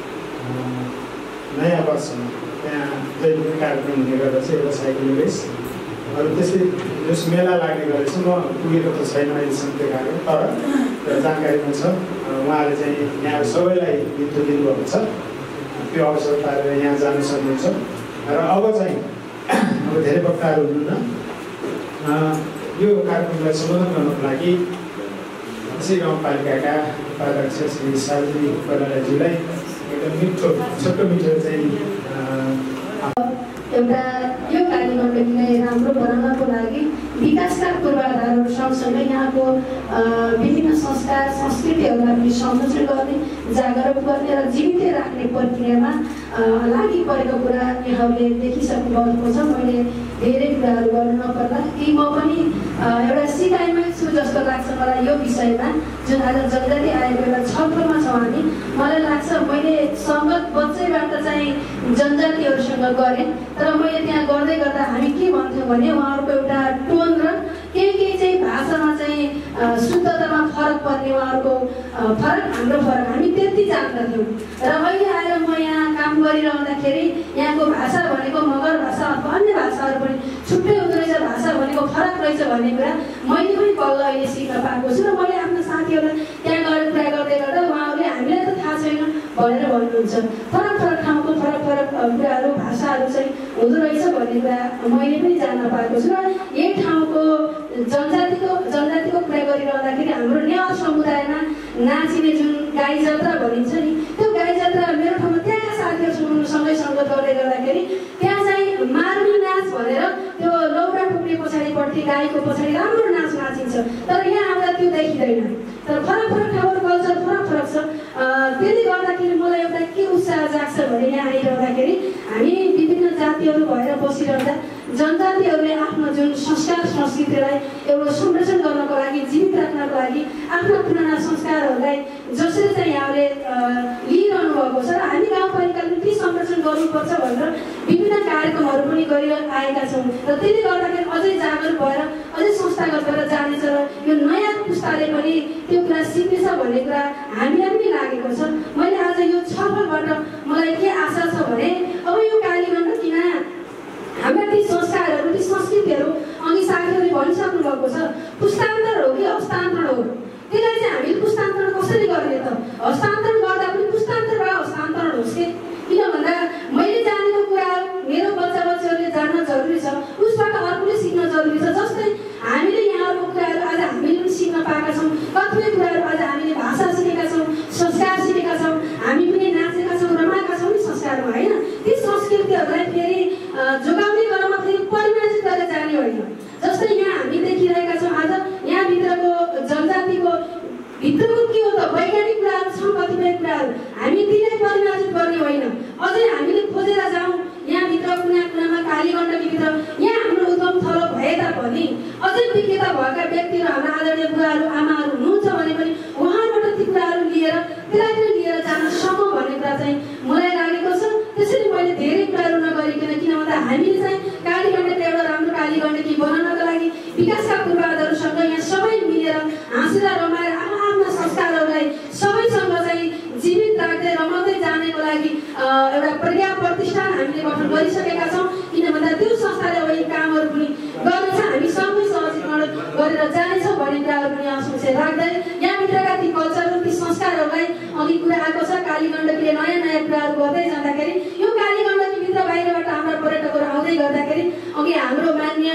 नयाँ वर्षमा त्यहाँ जहिले कार्यक्रम हुने गर्दछ एउटा साइकल रेस। अरू त्यस्तै जस मेला लाग्ने गरेछ म पुगेको त छैन अहिलेसम्म त्यो कार्यक्रम, तर जानकारीमा छ। उहाँले चाहिँ यहाँ सबैलाई बिन्तो दिनुभएको छ। त्यो अवसर पारेर यहाँ जान सक्नुहुन्छ। र अब चाहिँ अब धेरै वक्ताहरू हुनुहुन्न, यो कार्यक्रमलाई सम्बोधन गर्नको लागि यसै गाउँपालिकाका उपाध्यक्ष श्री सालजी कोइरालाज्यूलाई एकदम मिठो छोटो मिठो चाहिँ एउटा यो कार्यक्रमलाई राम्रो बनाउनको लागि विकासका पूर्वाधारहरू सँगसँगै यहाँको विभिन्न संस्कार संस्कृतिहरूलाई पनि संरक्षण गर्ने, जागरुक गर्ने र जीवित राख्ने प्रक्रियामा लागि परेको कुरा यहाँहरूले देखिसक्नु भएको छ। मैले धेरै कुराहरू गर्नु नपर्ला कि म पनि एउटा सिकाइमा छु जस्तो लाग्छ मलाई यो विषयमा। जुन आज जनजाति आएको एउटा छलफलमा छौँ हामी, मलाई लाग्छ मैले सङ्गत बच्चैबाट चाहिँ जनजातिहरूसँग गरेँ, तर मैले त्यहाँ गर्दै गर्दा हामी के भन्थ्यौँ भने उहाँहरूको एउटा टोन र केही केही चाहिँ भाषामा चाहिँ शुद्धतामा फरक पर्ने, उहाँहरूको फरक हाम्रो फरक हामी त्यति जान्दथ्यौँ। र अहिले आएर म यहाँ काम गरिरहँदाखेरि यहाँको भाषा भनेको मगर भाषा अथवा अन्य भाषाहरू पनि छुट्टै हुँदो रहेछ, भाषा भनेको फरक रहेछ भन्ने कुरा मैले पनि बल्ल अहिले सिक्न पाएको छु। र मैले आफ्नो साथीहरूलाई त्यहाँ गएर कुरा गर्दै गर्दा उहाँहरूले हामीलाई त थाहा छैन भनेर भन्नुहुन्छ। फरक फरक ठाउँको फरक फरक कुराहरू भाषाहरू चाहिँ हुँदो रहेछ भन्ने कुरा मैले पनि जान्न पाएको छु। र यही ठाउँको जनजातिको जनजातिको कुरा गरिरहँदाखेरि हाम्रो नेवार समुदायमा नाचिने जुन गाई जात्रा भनिन्छ नि, त्यो गाई जात्रा मेरो ठाउँमा त्यहाँका साथीहरूसँग सँगै सङ्गत गर्दै गर्दाखेरि त्यहाँ राष्ट्रिय गाईको पछाडि राम्रो नाच नाचिन्छ, तर यहाँ आउँदा त्यो देखिँदैन। तर फरक फरक ठाउँको कल्चर फरक फरक छ। त्यसले गर्दाखेरि मलाई एउटा के उत्साह जाग्छ भने यहाँ आइरहँदाखेरि हामी विभिन्न जातिहरू भएर बसिरहँदा जनजातिहरूले आफ्नो जुन संस्कार संस्कृतिलाई एउटा संरक्षण गर्नको लागि, जीवित राख्नको लागि आफ्ना पुराना संस्कारहरूलाई जसरी चाहिँ यहाँले लिइरहनु भएको छ र हामी गाउँपालिकाले के संरक्षण गर्नुपर्छ भनेर विभिन्न कार्यक्रमहरू पनि गरिआएका छौँ। र त्यसले गर्दाखेरि अझै जागरुक भएर अझै संस्थागत भएर जानेछ र यो नयाँ पुस्ताले पनि त्यो कुरा सिक्नेछ भन्ने कुरा हामीलाई पनि लागेको छ। मैले आज यो छलफलबाट मलाई के आशा छ भने अब यो कालीगण्डकीमा हाम्रा ती संस्कारहरू, ती संस्कृतिहरू अघि साथीहरूले भनिसक्नु भएको छ, पुस्तान्तरण हो कि हस्तान्तरण हो। त्यसलाई चाहिँ हामीले पुस्तान्तरण कसरी गर्ने त? हस्तान्तरण गर्दा पनि पुस्तान्तरबाट हस्तान्तरण होस् कि, किन भन्दा मैले जानेको कुराहरू मेरो बच्चा बच्चीहरूले जान्न जरुरी छ, उसबाट अर्कोले सिक्न जरुरी छ। जस्तै हामीले यहाँहरूको कुराहरू आज हामीले पनि सिक्न पाएका छौँ, कतिपय कुराहरू आज हामीले भाषा सिकेका छौँ, संस्कार सिकेका छौँ, हामी पनि नाचेका छौँ, रमाएका छौँ नि संस्कारमा, होइन? ती संस्कृतिहरूलाई फेरि जोगाउने क्रममा फेरि परिमार्जित गरेर जाने होइन। जस्तै यहाँ हामी देखिरहेका छौँ आज यहाँभित्रको जनजातिको भित्रको के हो त वैज्ञानिक कुराहरू छन्, कतिपय कुराहरू हामी तिनलाई परिमार्जित गर्ने होइन, अझै हामीले खोजेर जाउँ। यहाँभित्र कुना कुनामा कालीगण्डकीभित्र यहाँ हाम्रो उद्गम थलो भए तापनि अझै विक्रेता भएका व्यक्तिहरू हाम्रा आदरणीय बुवाहरू आमाहरू हुनुहुन्छ भने पनि उहाँबाट ती कुराहरू लिएर त्यसलाई पनि लिएर जान सकौँ भन्ने कुरा चाहिँ मलाई लागेको छ। त्यसैले मैले धेरै कुराहरू नगरिकन, किन भन्दा हामीले चाहिँ कालीगण्डकी एउटा राम्रो कालीगण्डकी बनाउनको लागि विकासका पूर्वाधारहरूसँग यहाँ सबै मिलेर हाँसेर रमाएर आफ्नो आफ्ना संस्कारहरूलाई सबैसँग चाहिँ जीवित राख्दै रमाउँदै जानेको लागि एउटा प्रज्ञा प्रतिष्ठान हामीले गठन गरिसकेका छौँ। किन भन्दा त्यो संस्थाले अब यी कामहरू पनि गर्नेछ, हामी सँगै सहजीकरण गरेर जानेछौँ भन्ने कुराहरू पनि आशंसा राख्दै यहाँभित्रका ती कल्चरहरू, ती संस्कारहरूलाई अघि कुरा आएको छ। कालीगण्डकीले नयाँ नयाँ कुराहरू गर्दै जाँदाखेरि यो कालीगण्डकीभित्र बाहिरबाट हाम्रा पर्यटकहरू आउँदै गर्दाखेरि अघि हाम्रो मान्य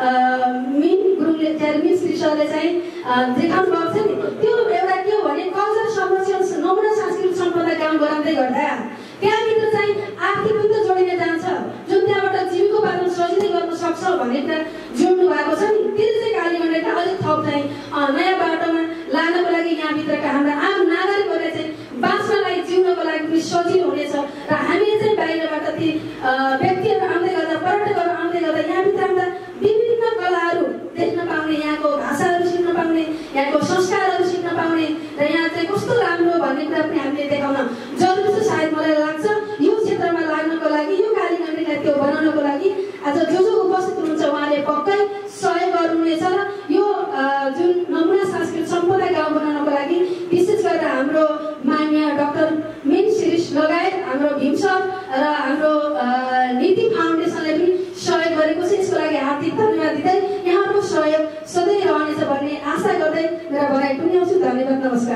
मिन गुरुङले चेयरम्यान श्री सरले चाहिँ देखाउनु भएको छ नि, त्यो एउटा के हो भने कल्चर संरक्षण नमुना सांस्कृतिक सम्पदा काम गराउँदै गर्दा त्यहाँभित्र चाहिँ आर्थिक पनि त जोडिन जान्छ, जुन त्यहाँबाट जीविकोपार्जन सजिलै गर्न सक्छ भन्ने कुरा जोड्नु भएको छ नि। त्यसले चाहिँ कालीगण्डकीलाई अलिक थप चाहिँ नयाँ बाटोमा लानको लागि यहाँभित्रका हाम्रा आम नागरिकहरूले चाहिँ बाँच्नलाई जिउनको लागि पनि सजिलो हुनेछ। र हामीले चाहिँ बाहिरबाट ती व्यक्तिहरू आउँदै गर्दा, पर्यटकहरू आउँदै गर्दा यहाँभित्र आउँदा विभिन्न कलाहरू देख्न पाउने, यहाँको भाषाहरू सिक्न पाउने, यहाँको संस्कारहरू सिक्न पाउने र यहाँ चाहिँ कस्तो राम्रो भन्ने कुरा पनि हामीले देखाउन जरुरी छ। सायद मलाई लाग्छ यो क्षेत्रमा लाग्नको लागि, यो कालीगण्डकीलाई त्यो बनाउनको लागि आज जो जो उपस्थित हुनुहुन्छ उहाँले पक्कै सहयोग गर्नुहुनेछ। र यो जुन नमुना सांस्कृतिक सम्पदा गाउँ बनाउनको लागि विशेष गरेर हाम्रो मान्य डाक्टर मिन शिरीष लगायत हाम्रो भीम सर र हाम्रो नीति फाउन्डेसनले पनि सहयोग गरेको छ। यसको लागि हार्दिक धन्यवाद दिँदै यहाँको सहयोग सधैँ रहनेछ भन्ने आशा गर्दै मेरा भनाइ पनि आउँछु। धन्यवाद, नमस्कार।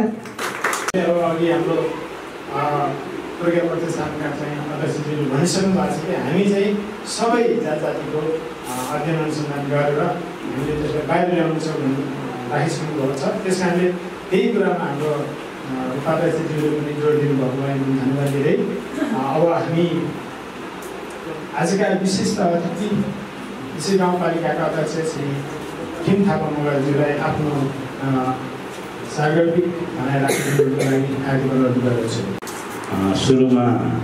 अघि हाम्रो प्रज्ञा प्रतिष्ठानका चाहिँ अध्यक्षज्यूले भनिसक्नु भएको छ कि हामी चाहिँ सबै जात जातिको अध्ययन अनुसन्धान गरेर हामीले त्यसलाई बाहिर ल्याउनु छ भन्ने राखिसक्नु भएको छ। त्यस कारणले त्यही कुरामा हाम्रो उपाध्यक्षज्यूले पनि जोड दिनुभएको लागि धन्यवाद दिँदै अब हामी आजका विशिष्ट अतिथि यसै गाउँपालिकाका अध्यक्ष श्री किम थापा मगरज्यूलाई आफ्नो सार्वजनिक भनाइ राखिदिनुको लागि आग्रह गर्नु गरेको छु। सुरुमा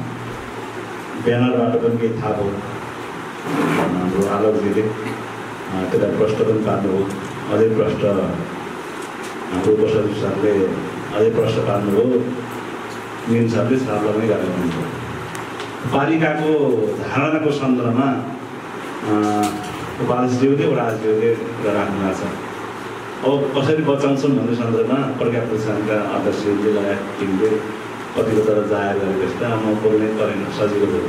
ब्यानरबाट पनि केही थाहा भयो, हाम्रो आलोकजीले त्यसलाई प्रश्न पनि पार्नुभयो, अझै प्रश्न हाम्रो उपसचिव सरले अझै प्रश्न पार्नुभयो, मिन सरले सरलाई पनि गराउनुभयो। पालिकाको धारणाको सन्दर्भमा उपाध्यक्षज्यूले वडाज्यूले कुरा राख्नु भएको छ। अब कसरी बचाउँछन् भन्ने सन्दर्भमा प्रज्ञा प्रतिष्ठानका अध्यक्षज्यूले लगायत टिमले कतिको तर जाहेर गरेको जस्तो म बोल्नै परेन, सजिलो भयो।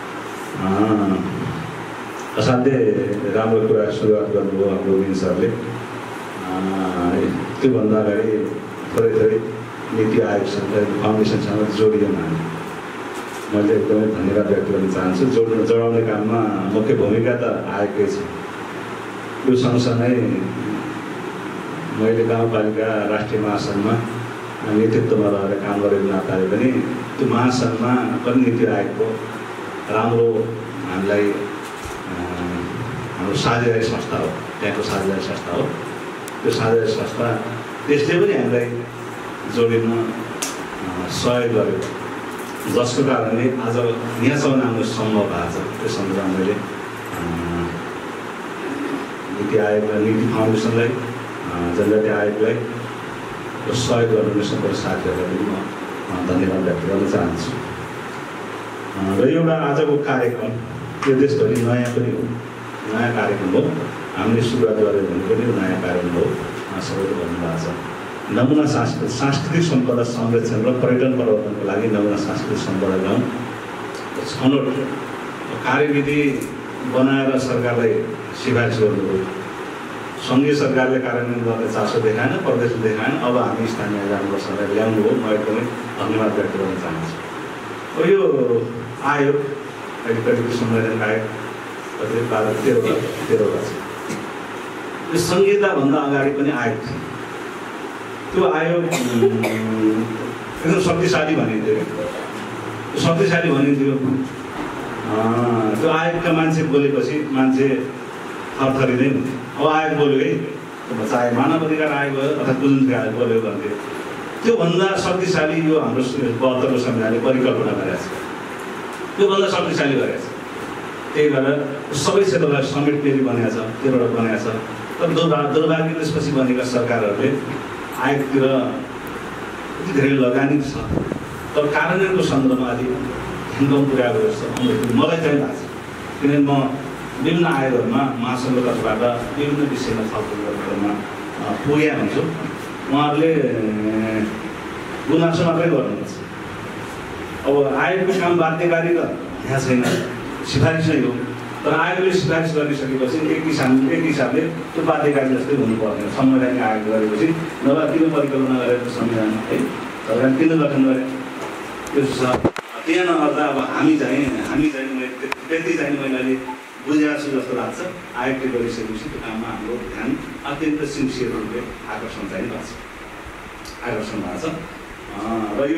असाध्यै राम्रो कुरा सुरुवात गर्नुभयो हाम्रो मिन सरले। त्योभन्दा अगाडि थोरै थोरै नीति आयोगसँग फाउन्डेसनसँग जोडिएन हामी। मैले एकदमै धन्यवाद व्यक्त गर्न चाहन्छु। जोड्नु जोडाउने काममा मुख्य भूमिका त आएकै छ। यो सँगसँगै मैले गाउँपालिका राष्ट्रिय महासङ्घमा नेतृत्वमा रहेर काम गरेको नाताले पनि त्यो महासङ्घमा पनि नीति आयोगको राम्रो हामीलाई हाम्रो साझेदारी संस्था हो। त्यहाँको साझेदारी संस्था हो। त्यो साझेदारी संस्था त्यसले पनि हामीलाई जोडिन सहयोग गर्यो, जसको कारणले आज यहाँसम्म हाम्रो सम्भव भएको छ। त्यो सन्दर्भमा मैले नीति आयोगलाई, नीति फाउन्डेसनलाई, जनजाति आयोगलाई सहयोग गर्नुहुने सबै साथीहरूलाई पनि म धन्यवाद व्यक्त गर्न चाहन्छु। र एउटा आजको कार्यक्रम यो देशभरि नयाँ पनि हो, नयाँ कार्यक्रम हो। हामीले सुरुवात गरेर भने पनि नयाँ कार्यक्रम हो। सबैले भन्नुभएको छ नमुना सांस्कृतिक सांस्कृतिक सम्पदा संरक्षण र पर्यटन प्रवर्धनको लागि नमुना सांस्कृतिक सम्पदा गाउँ छनौट कार्यविधि बनाएर सरकारलाई सिफारिस गर्नुभयो। सङ्घीय सरकारले कार्यान्वयन गर्ने चासो देखाएन, प्रदेशले देखाएन। अब हामी स्थानीय जानपर्छ ल्याउनु हो। म एकदमै धन्यवाद व्यक्त गर्न चाहन्छु। अब यो आयोग अहिले कतिपय संवैधानिक आयोग कति बाह्र तेह्रवटा तेह्रवटा छ। यो संहिताभन्दा अगाडि पनि आयोग थियो। त्यो आयोग एकदम शक्तिशाली भनिन्थ्यो, शक्तिशाली भनिन्थ्यो। त्यो आयोगका मान्छे बोलेपछि मान्छे थरथरिँदै हुन्थ्यो। अब आयोग बोल्यो है, चाहे मानव अधिकार आयोग भयो अथवा कुन आयोग बोल्यो भन्थ्यो। त्योभन्दा शक्तिशाली यो हाम्रो बहत्तरको संविधानले परिकल्पना गरेको छ, त्योभन्दा शक्तिशाली गरेको छ। त्यही भएर सबै क्षेत्रलाई समेट्ने बनेको छ, त्योबाट बनेको छ। तर दुर्भाग्य दुर्भाग्य त्यसपछि बनेका सरकारहरूले आयोगतिर यति धेरै लगानी छ, तर कार्यान्वयनको सन्दर्भमा अलिक ध्यान कम पुर्याएको जस्तो मलाई चाहिँ लाग्छ। किनभने म विभिन्न आयोगहरूमा महासङ्घको तर्फबाट विभिन्न विषयमा छलफल गर्नेहरूमा पुगेका हुन्छु। उहाँहरूले गुनासो मात्रै गर्नुहुन्छ। अब आयोगको काम बाध्यकारी त यहाँ छैन, सिफारिस नै हो। तर आयोगले सिफारिस गरिसकेपछि एक किसान एक हिसाबले त्यो बाध्यकारी जस्तै हुनुपर्ने संवैधानिक आयोग गरेपछि नभए किन परिकल्पना गरेको संविधान है सरकार किन गठन गरे त्यो छ। त्यहाँ नगर्दा अब हामी चाहिँ हामी चाहिँ त्यति चाहिँ मैले अहिले बुझेको छु जस्तो लाग्छ। आयोगले गरिसकेपछि त्यो काममा हाम्रो ध्यान अत्यन्त सिन्सियर रूपले आकर्षण चाहिँ भएको छ आकर्षण भएको छ। र यो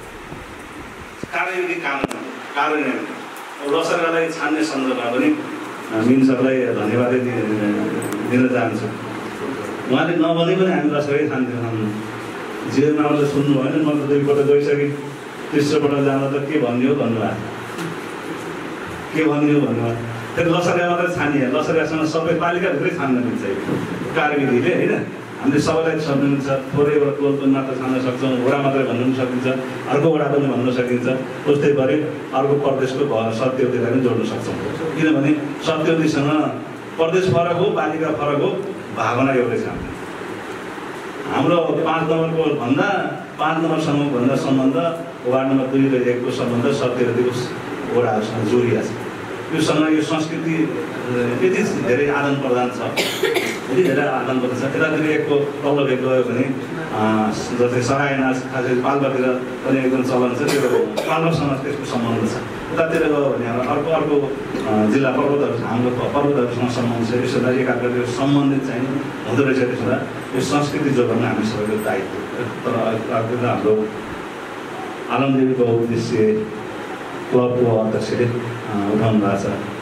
कार्यविधि कानुन कार्यान्वयन लसरलाई छान्ने सन्दर्भमा पनि मिन सरलाई धन्यवाद दिन चाहन्छु। उहाँले नभने पनि हामी लसरै छान्थ्यौँ। जीवनमा सुन्नु भएन, म त दुईपल्ट गइसकेँ। तेस्रोपल्ट जाँदा त के भन्ने हो भन्नुभयो, के भन्ने हो भन्नुभयो। फेरि लसरिया मात्रै छानिए, लसरियासँग सबै पालिकाभित्रै छान्न मिल्छ कार्यविधिले होइन। हामीले सबैलाई छान्न मिल्छ। थोरै एउटा टोल पनि मात्र छान्न सक्छौँ, वडा मात्रै भन्नु पनि सकिन्छ, अर्को वडा पनि भन्न सकिन्छ। उस्तै गरी अर्को प्रदेशको सत्यवतीलाई पनि जोड्न सक्छौँ। किनभने सत्यवतीसँग प्रदेश फरक हो, पालिका फरक हो, भावना एउटै छ। हाम्रो पाँच नम्बरको भन्दा पाँच नम्बरसम्म भन्दा सम्बन्ध वार्ड नम्बर दुई र एकको सम्बन्ध सत्यवतीको वडाहरूसँग जोडिएको छ। योसँग यो संस्कृति यति धेरै आदान प्रदान छ, यति धेरै आदान प्रदान छ। यतातिर एकको तल्लो भेग गयो भने जस्तै सरायना खासै पाल्पातिर पनि एकदम चलन छ, त्यो पाल्पासँग त्यसको सम्बन्ध छ। उतातिर गयो भने हाम्रो अर्को अर्को जिल्ला पर्वतहरू हाम्रो पर्वतहरूसँग सम्बन्ध छ। यसो एकाअर्काले सम्बन्धित चाहिँ हुँदो रहेछ। त्यसो हुँदा यो संस्कृति जोगाउन हामी सबैको दायित्व। तर अर्को त हाम्रो आलमदेवी बहुउद्देश्य क्लबको अध्यक्षले उठाउनु भएको छ।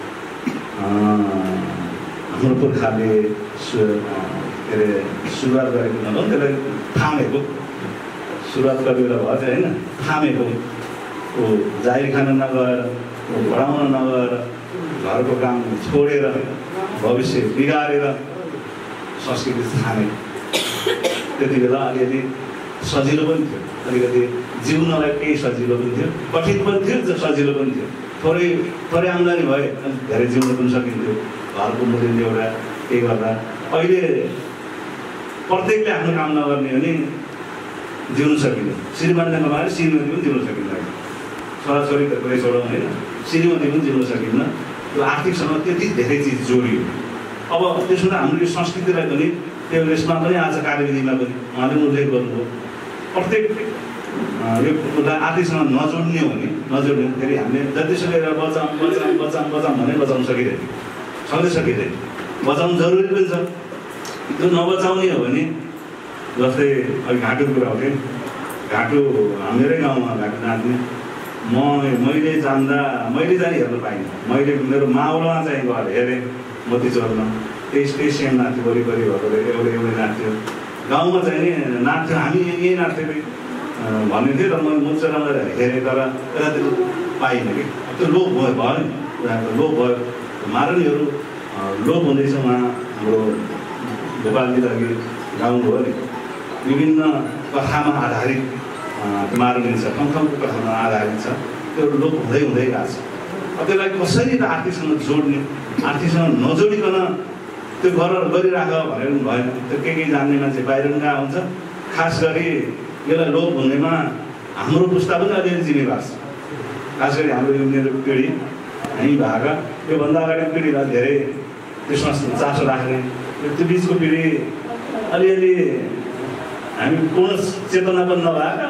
हाम्रो पुर्खाले सु के अरे सुरुवात गरेको नभए त्यसलाई थामेको सुरुवात गरेर भयो त्यो होइन, थामेको ऊ जाहिर खान नगएर, पढाउन नगएर, घरको काम छोडेर, भविष्य बिगारेर संस्कृति थामे। त्यति बेला अलिअलि सजिलो पनि थियो, अलिकति जिउनलाई केही सजिलो पनि थियो, कठिन पनि थियो, सजिलो पनि थियो। थोरै थोरै आम्दानी भए धेरै जिउन पनि सकिन्थ्यो। घरको मूल्य एउटा केही गर्दा अहिले प्रत्येकले आफ्नो काम नगर्ने हो भने जिउनु सकिँदैन। श्रीमानले नभएर श्रीमती पनि जिउन सकिँदैन, छोराछोरी त कुरै छोडौँ होइन, श्रीमती पनि जिउन सकिन्न। त्यो आर्थिकसँग त्यति धेरै चिज जोडियो। अब त्यसो हुँदा हाम्रो यो संस्कृतिलाई पनि त्यो यसमा पनि आज कार्यविधिमा पनि उहाँले उल्लेख गर्नुभयो। प्रत्येक यो कुरा आर्थिकसँग नजोड्ने हो भने नजोड्ने फेरि हामीले जतिसुकै बचाउँ बचाउँ बचाउँ बचाउँ भने बचाउन सकिँदैन, सधैँ सकिँदैन। बचाउनु जरुरी पनि छ। त्यो नबचाउने हो भने जस्तै अहिले घाँटुको कुरा हो कि घाँटु हाम्रै गाउँमा घाँटु नाच्ने म मैले जान्दा मैले जाने हेर्नु पाइनँ। मैले मेरो माउलोमा चाहिँ गएर हेरेँ मोतीचौरमा तेइस तेइस सेम नाच्थ्यो वरिपरि भएकोले एउटै एउटै नाच्थ्यो गाउँमा चाहिँ नि नाच्थ्यो हामी यहीँ नाच्थ्यो कि भन्ने थियो र म मुचरमा हेरेँ तर यतातिर पाइनँ कि त्यो लोप भयो भयो नि उनीहरूको लोप भयो मारुनीहरू लोप हुँदैछ उहाँ हाम्रो भोपालतिर अघि गाउँ भयो नि विभिन्न कथामा आधारित त्यो मारुनी छ ठाउँ ठाउँको कथामा आधारित छ त्यो लोप हुँदै हुँदै गएको छ त्यसलाई कसरी त आर्थिकसँग जोड्ने आर्थिकसँग नजोडिकन त्यो गरेर गरिराख भनेर पनि भएन त्यो के के जान्ने मान्छे बाहिर पनि गएको हुन्छ खास गरी यसलाई लोप हुनेमा हाम्रो पुस्ता पनि अलिअलि जिम्मेवार छ खास गरी हाम्रो यो मेरो पिँढी हामी भएका योभन्दा अगाडिको पिँढीलाई धेरै त्यसमा चासो राख्ने त्यो बिचको पिँढी अलिअलि हामी पूर्ण चेतना पनि नभएका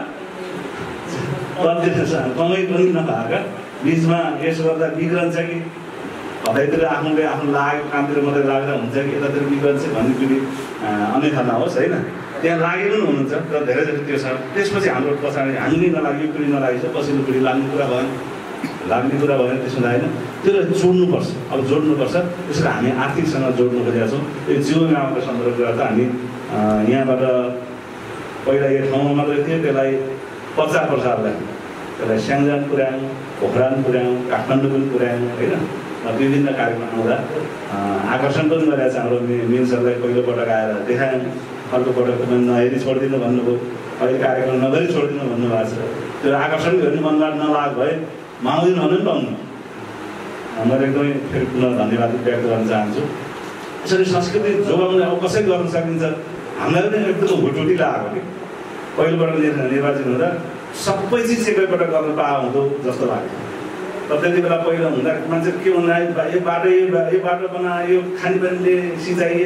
कमै पनि नभएका बिचमा यसो गर्दा बिग्रन्छ कि कतैतिर आफूले आफ्नो लागेको कामतिर मात्रै लाग्दा हुन्छ कि यतातिर बिग्रन्छ भन्ने पिँढी अन्यथा नहोस् होइन त्यहाँ लागेको पनि हुनुहुन्छ तर धेरै जस्तो त्यो छ त्यसपछि हाम्रो पछाडि हामी नै नलाग्यो पिँढी नलागेको छ पछिल्लो पिँढी लाग्ने कुरा भएन लाग्ने कुरा भएन त्यसमा होइन त्यसलाई जोड्नुपर्छ अब जोड्नुपर्छ त्यसरी हामी आर्थिकसँग जोड्नु खोजेका छौँ यो जीवनयापनको सन्दर्भ कुरा त हामी यहाँबाट पहिला यो ठाउँमा मात्रै थियो त्यसलाई प्रचार प्रसार ल्यायौँ त्यसलाई स्याङ्जान पुर्यायौँ पोखरा पनि पुर्यायौँ काठमाडौँ पनि पुर्यायौँ होइन विभिन्न कार्यक्रम आउँदा आकर्षण पनि गरेको छ हाम्रो मिन्सहरूलाई पहिलोपटक आएर देखायौँ अर्कोपटक पनि नहेरी छोडिदिनु भन्नुभयो अहिले कार्यक्रम नगरी छोडिदिनु भन्नुभएको छ त्यो आकर्षण गर्ने मनबाट नलाग भए माग्दिनु भन्नु पनि पाउनु मैले एकदमै फेरि पुनः धन्यवाद व्यक्त गर्न चाहन्छु यसरी संस्कृति जोगाउने अब कसरी गर्न सकिन्छ हामीलाई पनि एकदम हुटुटी लागेको कि पहिलोपटक निर्वाचन हुँदा सबै चिज एकैपल्ट गर्न पाए हुँदो जस्तो लाग्यो र त्यति बेला पहिला हुँदा मान्छे के भन्दा यो बाटो यो बाटो बना यो खानेपानीले सिँचाइ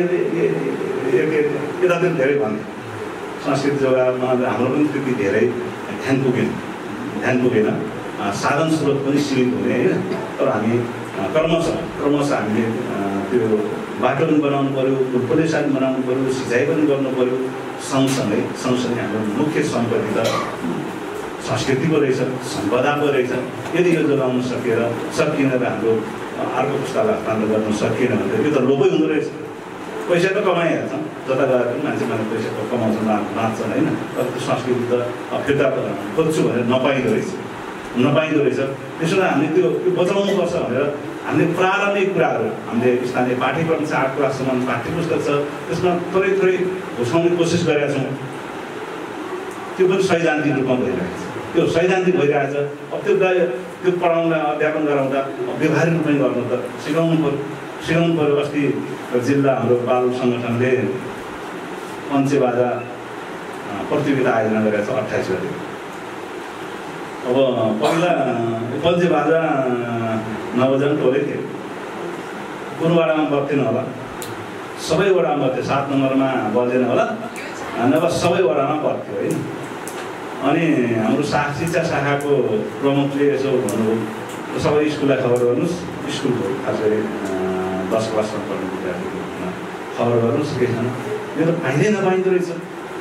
यतातिर धेरै भन्थ्यो संस्कृति जोगाउनमा हाम्रो पनि त्यति धेरै ध्यान पुगेन ध्यान पुगेन साधन स्रोत पनि सीमित हुने होइन तर हामी क्रमशः क्रमशः हामीले त्यो बाटो पनि बनाउनु पऱ्यो पुलिस पनि बनाउनु पऱ्यो सिँचाइ पनि गर्नु पऱ्यो सँगसँगै सँगसँगै हाम्रो मुख्य सम्पत्ति त संस्कृतिको रहेछ सम्पदाको रहेछ यदि यो जोगाउन सकेर सकिएन र हाम्रो अर्को पुस्तालाई हस्तान्तरण गर्न सकिएन भने त्यो त लोपै हुँदो रहेछ पैसा त कमाइहाल्छ जता गएर पनि मान्छे मान्छे पैसा कमाउँछ बाँच्छन् होइन तर त्यो संस्कृति त फिर्ता खोज्छु भनेर नपाइँदो रहेछ नपाइँदो रहेछ त्यसो हामीले त्यो त्यो बचाउनुपर्छ भनेर हामीले प्रारम्भिक कुराहरू हामीले स्थानीय पाठ्यक्रम छ आठ क्लाससम्म पाठ्य पुस्तक छ त्यसमा थोरै थोरै घुसाउने कोसिस गरेका छौँ त्यो पनि सैद्धान्तिक रूपमा भइरहेको छ त्यो सैद्धान्तिक भइरहेछ अब त्यो त्यो पढाउनलाई अध्यापन गराउँदा व्यवहारिक रूपमै गर्नु त सिकाउनु पऱ्यो सिकाउनु पऱ्यो अस्ति जिल्ला हाम्रो बाल सङ्गठनले पञ्चेबाजा प्रतियोगिता आयोजना गरेको छ अट्ठाइस गते अब पहिला पञ्चेबाजा नवजना टोलै थियो कुन वडामा बग्थेन होला सबै वडामा बग्थ्यो सात नम्बरमा बल्दैन होला नभए सबै वडामा बग्थ्यो होइन अनि हाम्रो सा शिक्षा शाखाको प्रमुखले यसो भन्नुभयो सबै स्कुललाई खबर गर्नुहोस् स्कुलको खास गरी दस क्लासमा पढ्ने विद्यार्थीको खबर गर्नुहोस् के छैन यो त पाइँदै नपाइँदो रहेछ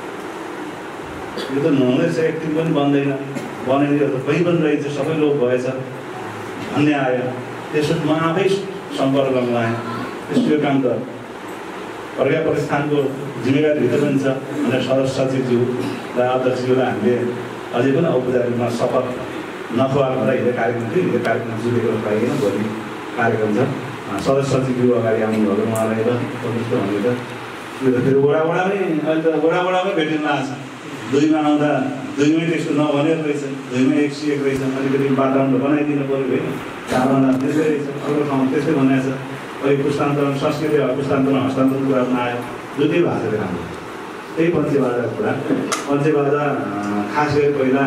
यो त नहुँदैछ एक दिन पनि बन्दैन बनेर यो त कोही पनि रहेछ सबै लोक भएछ भन्ने आयो त्यसो म आफै सम्पर्क गर्न आएँ त्यस्तो यो काम त प्रज्ञा प्रतिष्ठानको जिम्मेवारीभित्र पनि छ भनेर सदस्य सचिवज्यूलाई अध्यक्षज्यूलाई हामीले अझै पनि औपचारिक रूपमा शपथ नखुवाएर हिजो कार्यक्रम थियो हिजो कार्यक्रम जुटेको पाइएन भोलि कार्यक्रम छ सदस्य सचिवज्यू अगाडि आउनुभयो उहाँलाई त प्रविष्ट भने त यो त फेरि वडा वडामै अहिले त वडा वडामै भेटिन आएको छ दुईमा आउँदा दुईमै त्यस्तो नभनेर रहेछ दुईमै एक सय एक रहेछ अलिकति वातावरण बनाइदिनु पऱ्यो होइन चारवटा त्यस्तै रहेछ अर्को ठाउँमा त्यस्तै बनाएको छ अहिले पुस्तान्तरण संस्कृति पुस्तान्तरण हस्तान्तरण कुरामा आयो दुइटै भाषाले राम्रो त्यही पञ्चेबाजाको कुरा पञ्चेबाजा खास गरी पहिला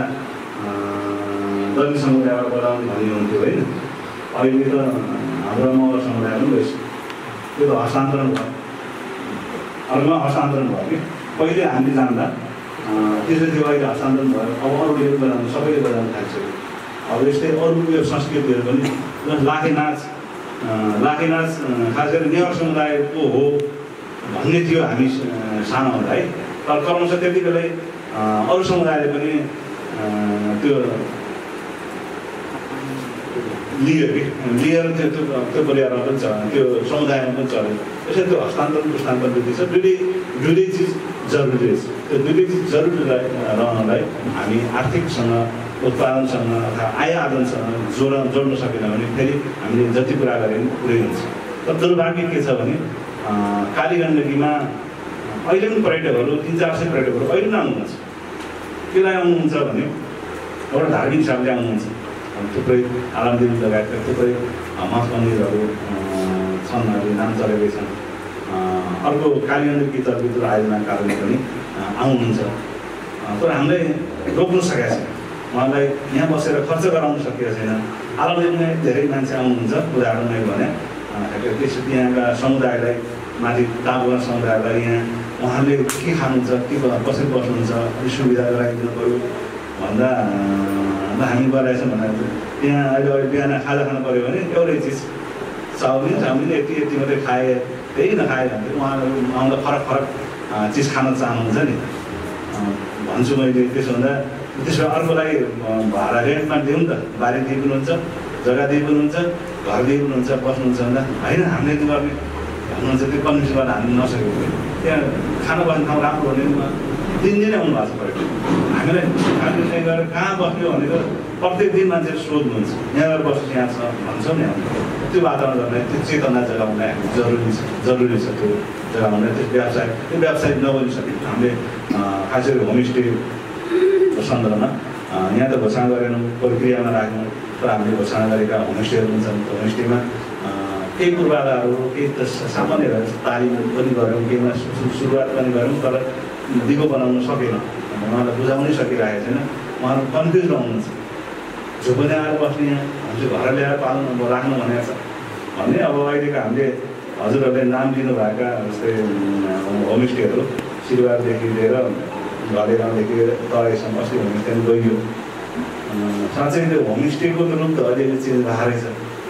दलित समुदायबाट बोलाउने भन्ने हुन्थ्यो होइन अहिले त हाम्रो मगर समुदाय पनि गइसक्यो त्यो त हस्तान्तरण भयो अर्कोमा हस्तान्तरण भयो कि पहिले हामीले जान्दा त्यसरी थियो अहिले हस्तान्तरण भयो अब अरूले बजाउनु सबैले बजाउनु थालिसक्यो अब यस्तै अरू यो संस्कृतिहरू पनि लाखे नाच लाखे नाच खास गरी नेवार समुदायको हो भन्ने थियो हामी सानो हुँदा है तर क्रमशः त्यति बेलै अरू समुदायले पनि त्यो लियो कि लिएर त्यो त्यो परिवारमा पनि चल्यो त्यो समुदायमा पनि चल्यो। त्यसरी त्यो हस्तान्तरण पुस्तान्तरण वृद्धि छ। दुइटै दुइटै चिज जरुरी रहेछ। त्यो दुइटै चिज जरुरी रहनलाई हामी आर्थिकसँग उत्पादनसँग अथवा आय आर्जनसँग जोड जोड्न सकेन भने फेरि हामीले जति कुरा गरे पनि पुरै हुन्छ। तर दुर्भाग्य के छ भने काली गण्डकीमा अहिले पनि पर्यटकहरू तिन चार सय पर्यटकहरू अहिले पनि आउनुहुन्छ। केलाई आउनुहुन्छ भने एउटा धार्मिक हिसाबले आउनुहुन्छ। थुप्रै आलमदिन लगायतका थुप्रै मठ मन्दिरहरू छन्, अहिले नाम चलेकै छन्। अर्को काली गण्डकी चलचित्र आयोजनाका कारणले पनि आउनुहुन्छ। तर हामीले रोक्न सकेका छैन, उहाँलाई यहाँ बसेर खर्च गराउन सकेका छैन। आलमदिनमा धेरै मान्छे आउनुहुन्छ। उदाहरण मैले भने त्यसपछि यहाँका समुदायलाई माथि टापुमा समुदायलाई यहाँ उहाँले के खानुहुन्छ, के कसरी बस्नुहुन्छ, अलिक सुविधा गराइदिनु पऱ्यो भन्दा हामी गराएछौँ भनेर त्यहाँ अहिले अहिले बिहान खाजा खानु पऱ्यो भने एउटै चिज चाउमिन चाउमिन यति यति मात्रै खाए त्यही नखाए भने उहाँहरू आउँदा फरक फरक चिज खान चाहनुहुन्छ नि भन्छु मैले। त्यसो भन्दा त्यसो भए अर्कोलाई भाडा रेन्टमा दिउँ नि त, बारी दिइ पनि हुन्छ, जग्गा दिइ पनि हुन्छ, घर दिइ पनि हुन्छ, बस्नुहुन्छ भन्दा होइन हामीले त्यो गर्ने भन्नुहुन्छ। त्यो कन्भिन्स गर्न हामी नसकेको त्यहाँ खाना बस्ने ठाउँ राम्रो हुने दिन दिनै आउनु भएको छ पर्यटक। हामीलाई खाने गएर कहाँ बस्यो भनेर प्रत्येक दिन मान्छेले सोध्नुहुन्छ, यहाँ गएर बस्नु यहाँ छ भन्छौँ नि हामी। त्यो वातावरण गर्नलाई त्यो चेतना जगाउनलाई हामी जरुरी छ जरुरी छ त्यो जगाउन। त्यो व्यवसाय त्यो व्यवसाय नबनिसके हामीले खास गरी होमस्टेको सन्दर्भमा यहाँ त घोषणा गरेनौँ, प्रक्रियामा राख्यौँ। तर हामीले घोषणा गरेका होमस्टेहरू पनि छन्। होमस्टेमा केही पूर्वाधारहरू केही त सामान्य तालिम पनि गऱ्यौँ, केहीमा सुरुवात पनि गऱ्यौँ, तर दिगो बनाउन सकेन। उहाँलाई बुझाउनै सकिरहेको छैन। उहाँहरू कन्फ्युज रहनुहुन्छ। झुपने आएर बस्ने यहाँ हामीले घर ल्याएर पाल्नु राख्नु भनेको छ भने अब अहिलेको हामीले हजुरहरूले नाम लिनुभएका जस्तै होमस्टेहरू सिलवारदेखि लिएर घलेगाउँदेखि तराईसम्म अस्ति होमस्टे गइयो। साँच्चै त्यो होमस्टेको रूप त अलिअलि चेन्ज भएर रहेछ।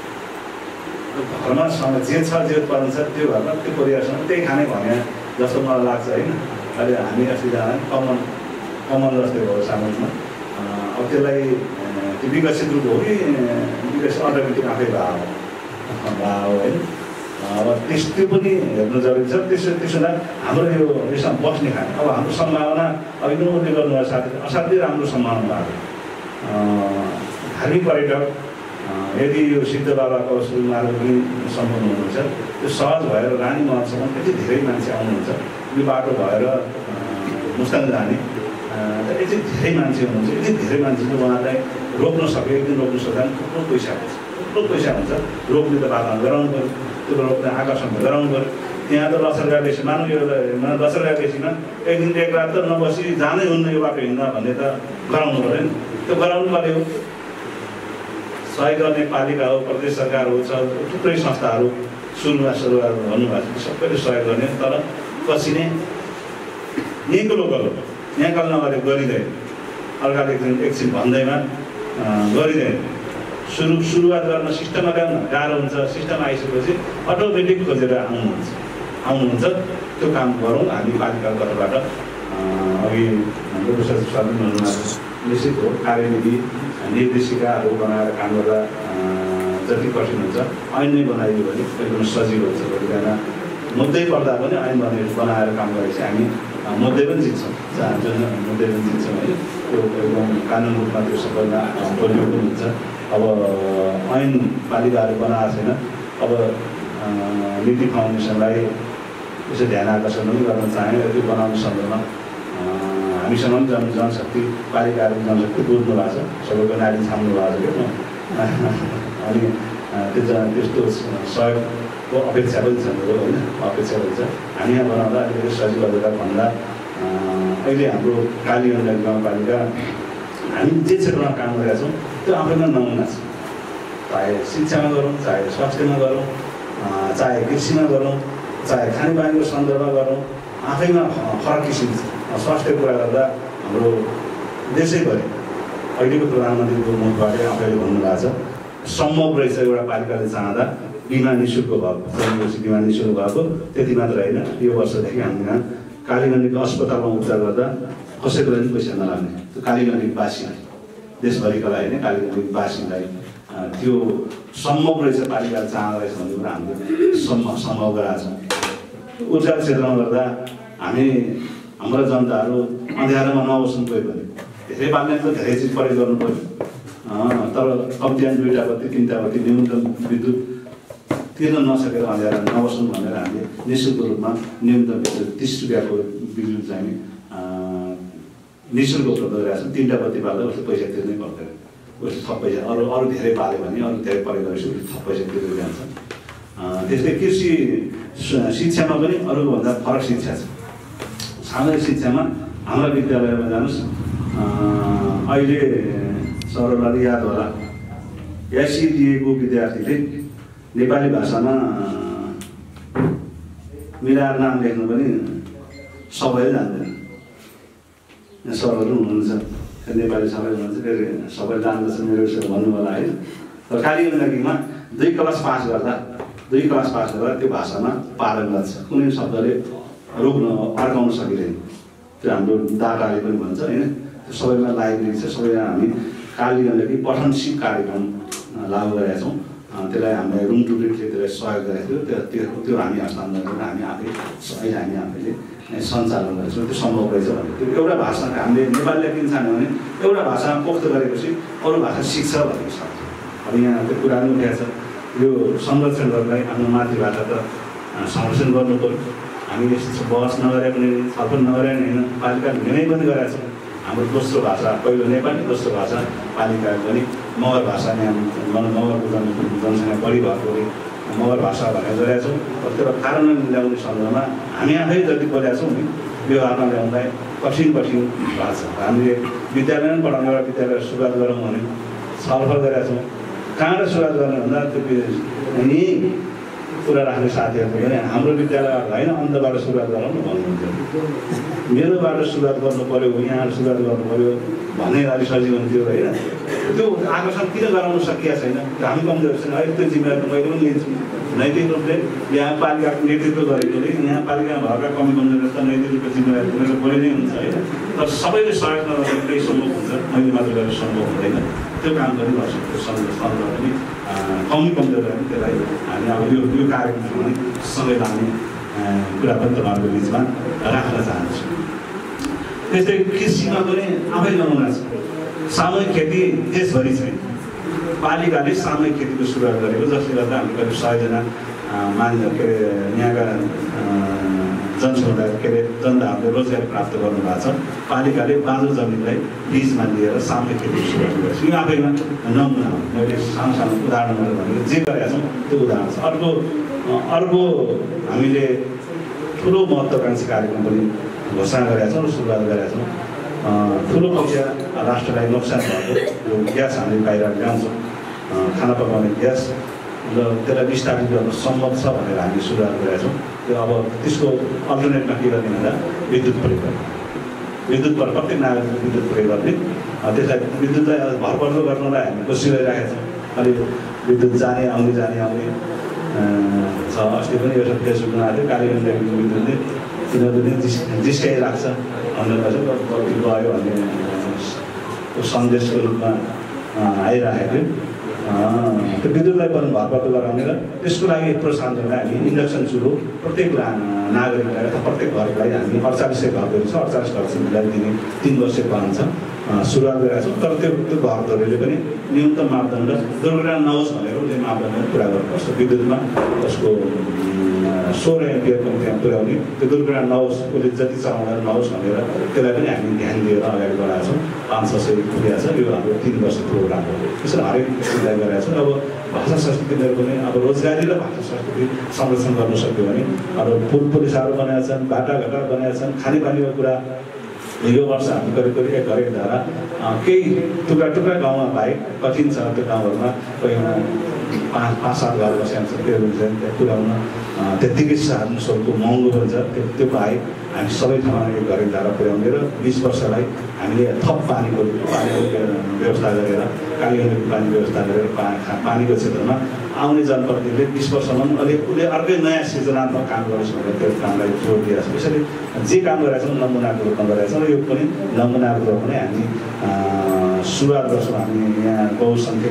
घरमा जे छ जे उत्पादन छ त्यो घरमा त्यो परिवारसँग त्यही खाने भने जस्तो मलाई लाग्छ होइन। अहिले हामी अस्ति जाँदा कमन कमन जस्तै भयो सामूहिकमा। अब त्यसलाई त्यो विकसित रूप हो कि विकसित अटोमेटिक आफै भाव भाव होइन। अब त्यस त्यो पनि हेर्नु जरुरी छ। त्यसो त्यसो हुँदा हाम्रो यो यसमा बस्ने खाने अब हाम्रो सम्भावना अघि पनि उल्लेख गर्नुभयो साथीले, असाध्यै राम्रो सम्भावना भएको धार्मिक पर्यटक यदि यो सिद्ध बाबाको सुरुमार्ग पनि सम्पन्न हुनुहुन्छ त्यो सहज भएर रानी महलसम्म यति धेरै मान्छे आउनुहुन्छ। यो बाटो भएर मुस्ताङ जाने यति धेरै मान्छे हुनुहुन्छ। यति धेरै मान्छेले उहाँलाई रोक्न सक्यो, एक दिन रोक्न सक्दा पनि थुप्रो पैसा हुन्छ, थुप्रो पैसा हुन्छ। रोक्ने त वातावरण गराउनु पऱ्यो, त्यो रोक्ने आकर्षण गराउनु पऱ्यो। त्यहाँ त लसरगा बेसी मानौँ यो लसरगा बेसीमा एक दिन एक रात त नबसी जानै हुन्न यो बाटो हिँड्न भन्ने त गराउनु पऱ्यो नि। त्यो गराउनु पऱ्यो। सहयोग गर्ने पालिका हो, प्रदेश सरकार हो, थुप्रै संस्थाहरू सुरुमा सुरुवात भन्नुभएको छ सबैले सहयोग गर्ने। तर पछि नै यहीँको लोकल हो, यहाँ कल नगरे गरिँदैन, अर्काले एकछिन भन्दैमा गरिँदैन। सुरु सुरुवात गर्न सिस्टममा ल्याउन गाह्रो हुन्छ। सिस्टम आइसकेपछि अटोमेटिक खोजेर आउनुहुन्छ आउनुहुन्छ त्यो काम गरौँ हामी पालिकाको तर्फबाट। अघि हाम्रो विशेष सरले भन्नुभएको निश्चित हो कार्यविधि निर्देशिकाहरू बनाएर काम गर्दा जति कठिन हुन्छ ऐन नै बनाइदियो भने एकदम सजिलो हुन्छ। भोलि बिहान मुद्दै पर्दा पनि ऐन बना बनाएर काम गरेपछि हामी मुद्दै पनि जित्छौँ, चाहन्छौँ मुद्दै पनि जित्छौँ है। त्यो एकदम कानुन रूपमा त्यो सबैमा बलियो पनि हुन्छ। अब ऐन पालिकाहरू बनाएको छैन। अब नीति फाउन्डेसनलाई यसो ध्यान आकर्षण पनि गर्न चाहे त्यो बनाउने सन्दर्भमा हामीसँग पनि जन जनशक्ति पालिकाहरू जनशक्ति बुझ्नु भएको छ, सबैको नाडी छाम्नु भएको छ क्या। अनि त्यो त्यस्तो सहयोगको अपेक्षा पनि छ मेरो होइन, अपेक्षा पनि छ। हामी यहाँ बनाउँदा अलिकति सजिलो भएर भन्दा अहिले हाम्रो काली गण्डकी गाउँपालिका हामी जे क्षेत्रमा काम गरेका छौँ त्यो आफैमा नमुना छ। चाहे शिक्षामा गरौँ, चाहे स्वास्थ्यमा गरौँ, चाहे कृषिमा गरौँ, चाहे खानेपानीको सन्दर्भमा गरौँ, आफैमा फरक किसिम छ। स्वास्थ्यको कुरा गर्दा हाम्रो देशैभरि अहिलेको प्रधानमन्त्रीको मुखबाट आफैले भन्नुभएको छ सम्भव रहेछ एउटा पालिकाले चाहँदा बिमा निःशुल्क भएको, जन्मेपछि बिमा निःशुल्क भएको। त्यति मात्र होइन, यो वर्षदेखि हामी यहाँ काली गण्डकी अस्पतालमा उपचार गर्दा कसैको लागि पैसा नलाग्ने। त्यो काली गण्डकीवासीलाई, देशभरिका लागि नै काली गण्डकीवासीलाई त्यो सम्भव रहेछ, पालिका चाहँदो रहेछ भन्ने कुरा हामीले सम्भव सम्भव गराएको छौँ। उर्जा क्षेत्रमा गर्दा हामी हाम्रा जनताहरू अँध्यारोमा नबस्नु पऱ्यो भने धेरै बाल्ने त धेरै चिज प्रयोग गर्नु पऱ्यो, तर कम्तीमा दुईवटा बत्ती तिनवटा बत्ती न्यूनतम विद्युत तिर्न नसकेर अँध्यारोमा नबस्नु भनेर हामीले निःशुल्क रूपमा न्यूनतम तिस रुपियाँको बिजुली चाहिँ नि शुल्क उपलब्ध गरेका छौँ। तिनवटा बत्ती बाल्दा उसले पैसा तिर्नै पर्दैन, उसले थप पैसा अरू अरू धेरै पाल्यो भने अरू धेरै प्रयोग गरेपछि उसले थप पैसा तिर्दै जान्छ। त्यस्तै कृषि शिक्षामा पनि अरूभन्दा फरक शिक्षा छ। सामान्य शिक्षामा हाम्रा विद्यालयमा जानुहोस्, अहिले सरलाई याद होला, एससी दिएको विद्यार्थीले नेपाली भाषामा मिलाएर नाम लेख्नु पनि सबैले जान्दैन। सरहरू हुनुहुन्छ नेपाली सबै हुनुहुन्छ, फेरि सबै जान्दछ मेरो विषय भन्नु होला है। तर कालीगण्डकीमा दुई क्लास पास गर्दा दुई क्लास पास गर्दा त्यो भाषामा पारङ्गत छ, कुनै शब्दले रोक्न अड्काउन सकिँदैन। त्यो हाम्रो दादाले पनि भन्छ होइन, त्यो सबैमा लाइब्रेरी छ, सबैमा हामी कालीगण्डकी पठन सिप कार्यक्रम लागू गरेका छौँ। त्यसलाई हामीलाई रुम टु रिडले त्यसलाई सहयोग गरेको थियो, त्यो त्यो त्यो हामी हस्तान्तरण गरेर हामी आफै अहिले हामी आफैले सञ्चालन गरेको छौँ। त्यो सम्भव रहेछ भने त्यो एउटा भाषा हामीले नेपालीलाई किन छान्यो भने एउटा भाषामा पोख्त गरेपछि अरू भाषा सिक्छ भन्ने सक्छ। अब यहाँ त्यो कुरा पनि उठाएको छ, यो संरक्षण गर्नलाई आफ्नो मातृभाषा त संरक्षण गर्नु पऱ्यो। हामीले बहस नगरे पनि छलफल नगरे पनि होइन, पालिका निर्णय पनि गरेका छौँ। हाम्रो दोस्रो भाषा पहिलो नेपाली, दोस्रो भाषा पालिका पनि मगर भाषा यहाँ मगरको जन जनसङ्ख्या बढी भएकोले मगर भाषा भनेर गरेका छौँ। तर कार्यान्वयन ल्याउने सन्दर्भमा हामी आफै जति बोलेका छौँ नि व्यवहारमा ल्याउँदा कठिन कठिन भएको छ। हामीले विद्यालय पनि पढाउने एउटा विद्यालय सुरुवात गरौँ भने छलफल गरेका छौँ। कहाँबाट सुरुवात गर्ने भन्दा त्यो यहीँ कुरा राख्ने साथीहरूले भने हाम्रो विद्यालय होइन अन्तबाट सुरुवात गरौँ न भन्नुहुन्थ्यो। मेरोबाट सुरुवात गर्नु पऱ्यो, यहाँ सुरुवात गर्नु पऱ्यो भन्ने अलिक सजिलो हुन्थ्यो होइन। त्यो आकर्षण किन गराउन सकिएको छैन, हामी कमजोर छैन। अहिले त्यो जिम्मेवारी मैले पनि लिन्छु। नैतिक रूपले यहाँ पालिकाको नेतृत्व गरेकोले यहाँ पालिकामा भएका कमी कमजोर त नैतिक रूपले जिम्मेवारी मेरो बढी नै हुन्छ होइन। तर सबैले सहयोग नगर्दा केही सम्भव हुन्छ, मैले मात्र गरेर सम्भव हुँदैन। त्यो काम गरिबस्छ, त्यो सन्दर्भ पनि कमी कमजोर पनि त्यसलाई हामी अब यो यो कार्यक्रम पनि सँगै लाने कुरा पनि तपाईँहरूको बिचमा राख्न चाहन्छु। त्यस्तै कृषिमा पनि आफै नमुना छ। सामूहिक खेती देशभरि छैन, पालिकाले सामूहिक खेतीको सुरुवात गरेको, जसले गर्दा हामी करिब सयजना मानिस के अरे यहाँका जनसमुदाय के अरे जनताहरूले रोजगारी प्राप्त गर्नुभएको छ। पालिकाले बाँझो जमिनलाई लिजमा लिएर सामूहिक खेतीको सुरुवात गरेको छ। यो आफैमा नमुना हो। मैले सानो सानो उदाहरणहरू भनेर जे गरेका छौँ त्यो उदाहरण छ। अर्को अर्को हामीले ठुलो महत्त्वाकांक्षी कार्यक्रम पनि घोषणा गरेका छौँ र सुरुवात गरेका छौँ। ठुलो पैसा राष्ट्रलाई नोक्सान भएको यो ग्यास हामीले बाहिर ल्याउँछौँ, खाना पकाउने ग्यास, र त्यसलाई विस्तारित गर्न सम्भव छ भनेर हामी सुरुवात गरेका छौँ। त्यो अब त्यसको अल्टरनेटमा के गर्ने भन्दा विद्युत प्रयोग गर्ने, विद्युत पर प्रत्येक नागरिकले विद्युत प्रयोग गर्ने, त्यसलाई विद्युतलाई भरपर्दो गर्नलाई हामी कोसिस गरिरहेका छौँ। अलिक विद्युत जाने आउने जाने आउने छ। अस्ति पनि एउटा फेसबुकमा आएको थियो, कालीगण्डकी विद्युतले तिनीहरूले जिस जिस्काइराख्छ भन्ने गयो भन्ने सन्देशको रूपमा आइरहेको थियो। त्यो विद्युतलाई पनि भरपर्दो गराउने र त्यसको लागि प्रोत्साहन गर्न हामी इन्डक्सन चुलो प्रत्येक नागरिकलाई अथवा प्रत्येक घरलाई हामी अडचालिस सय घरहरू छ, अडचालिस घरलाई दिने तिन वर्ष प्लान छ, सुरुवात गरेका छौँ। तर त्यो त्यो घरहरूले पनि न्यूनतम मापदण्ड दुर्घटना नहोस् भनेर उसले मापदण्ड पुरा गर्नुपर्छ। विद्युतमा उसको सोह्र एम्पियरको त्यहाँ पुर्याउने, त्यो दुर्घटना नहोस्, उसले जति चलाउँदा नहोस् भनेर त्यसलाई पनि हामी ध्यान दिएर अगाडि बढाएको छौँ। पाँच छ सय पुगेको छ। यो हाम्रो तिन वर्ष प्रोग्राम हो। त्यसरी हरेक चिजलाई गरेका छौँ। अब भाषा संस्कृतिहरू पनि अब रोजगारी र भाषा संस्कृति संरक्षण गर्न सक्यो भने अब पुल पुलिसाहरू बनाएका छन्, बाटाघाटा बनाएका छन्, खानेपानीको कुरा यो वर्ष हामी करिब करिब एक घर एक धारा केही टुक्रा टुक्रा गाउँमा बाहेक कठिन छ त्यो गाउँहरूमा कोहीमा पाँच पाँच सात घर बसेका छ, त्यो हुन्छ त्यहाँ पुर्याउन त्यत्तिकै साधन स्वरूपको महँगो हुन्छ। त्यो त्यो बाहेक हामी सबै ठाउँमा एक घर एक धारा पुर्याउने र बिस वर्षलाई हामीले थप पानीको पानीको व्यवस्था गरेर कालीगण्डकी पानी व्यवस्था गरेर पा पानीको क्षेत्रमा आउने जनप्रतिनिधिले बिस वर्षमा पनि अलिक उसले अर्कै नयाँ सृजनात्मक काम गरोस् भनेर त्यो कामलाई जोड दिएको छ। यसरी जे काम गरेका छौँ नमुनाको रूपमा गरेका छौँ र यो पनि नमुनाको रूपमा नै हामी सुरुवात गर्छौँ। हामी यहाँ बहुसङ्ख्यक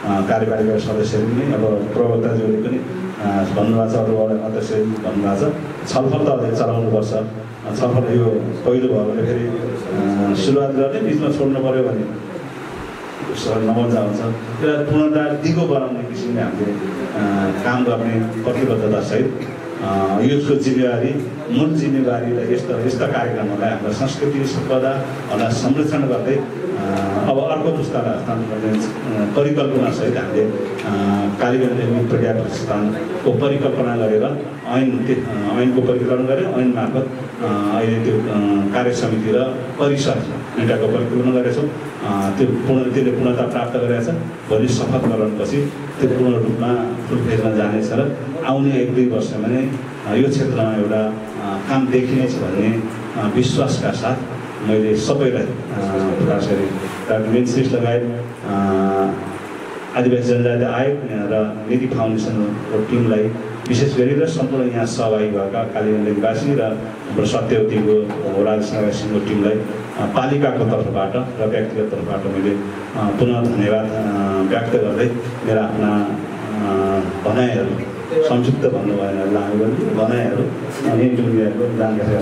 कार्यपालिका सदस्यहरू पनि अब प्रवक्ताज्यूले पनि भन्नुभएको छ, अरू अध्यक्षले भन्नुभएको छ, छलफल त अझै चलाउनुपर्छ। छलफल यो पहिलो भयो भने फेरि सुरुवात गर्ने बिचमा छोड्नु पऱ्यो भने नमजा हुन्छ। त्यसलाई पूर्णता दिगो बनाउने किसिमले हामीले काम गर्ने प्रतिबद्धतासहित यसको जिम्मेवारी मूल जिम्मेवारीलाई यस्ता यस्ता कार्यक्रमहरूलाई हाम्रो संस्कृति सम्पदाहरूलाई संरक्षण गर्दै अब अर्को पुस्तालाई हस्तान्तरण गर्ने परिकल्पनासहित हामीले कालीगञ्ज एवं प्रज्ञा प्रतिष्ठानको परिकल्पना गरेर ऐन ऐनको परिकल्पना गरेर ऐन मार्फत अहिले त्यो कार्य समिति र परिषद दुईवटाको परिकल्पना गरेका छौँ। त्यो पूर्ण त्यसले पूर्णता प्राप्त गरेका छ। भोलि शपथकरणपछि त्यो पूर्ण रूपमा फुलफेजमा जानेछ र आउने एक दुई वर्षमा नै यो क्षेत्रमा एउटा काम देखिनेछ भन्ने विश्वासका साथ मैले सबैलाई खास गरी डाक्टर मेन्सिस लगायत आदिवासी जनजाति आयोग र निधि फाउन्डेसनको टिमलाई विशेष गरी र सम्पूर्ण यहाँ सहभागी भएका कालीगञ्ज निवासी र हाम्रो सत्यवतीको राजेश सिंहको टिमलाई पालिकाको तर्फबाट र व्यक्तिगत तर्फबाट मैले पुनः धन्यवाद व्यक्त गर्दै मेरा आफ्ना भनाइहरू संक्षिप्त भन्नु भएन लामो गर्नु भनाइहरू अनि दुनियाँको जानकारी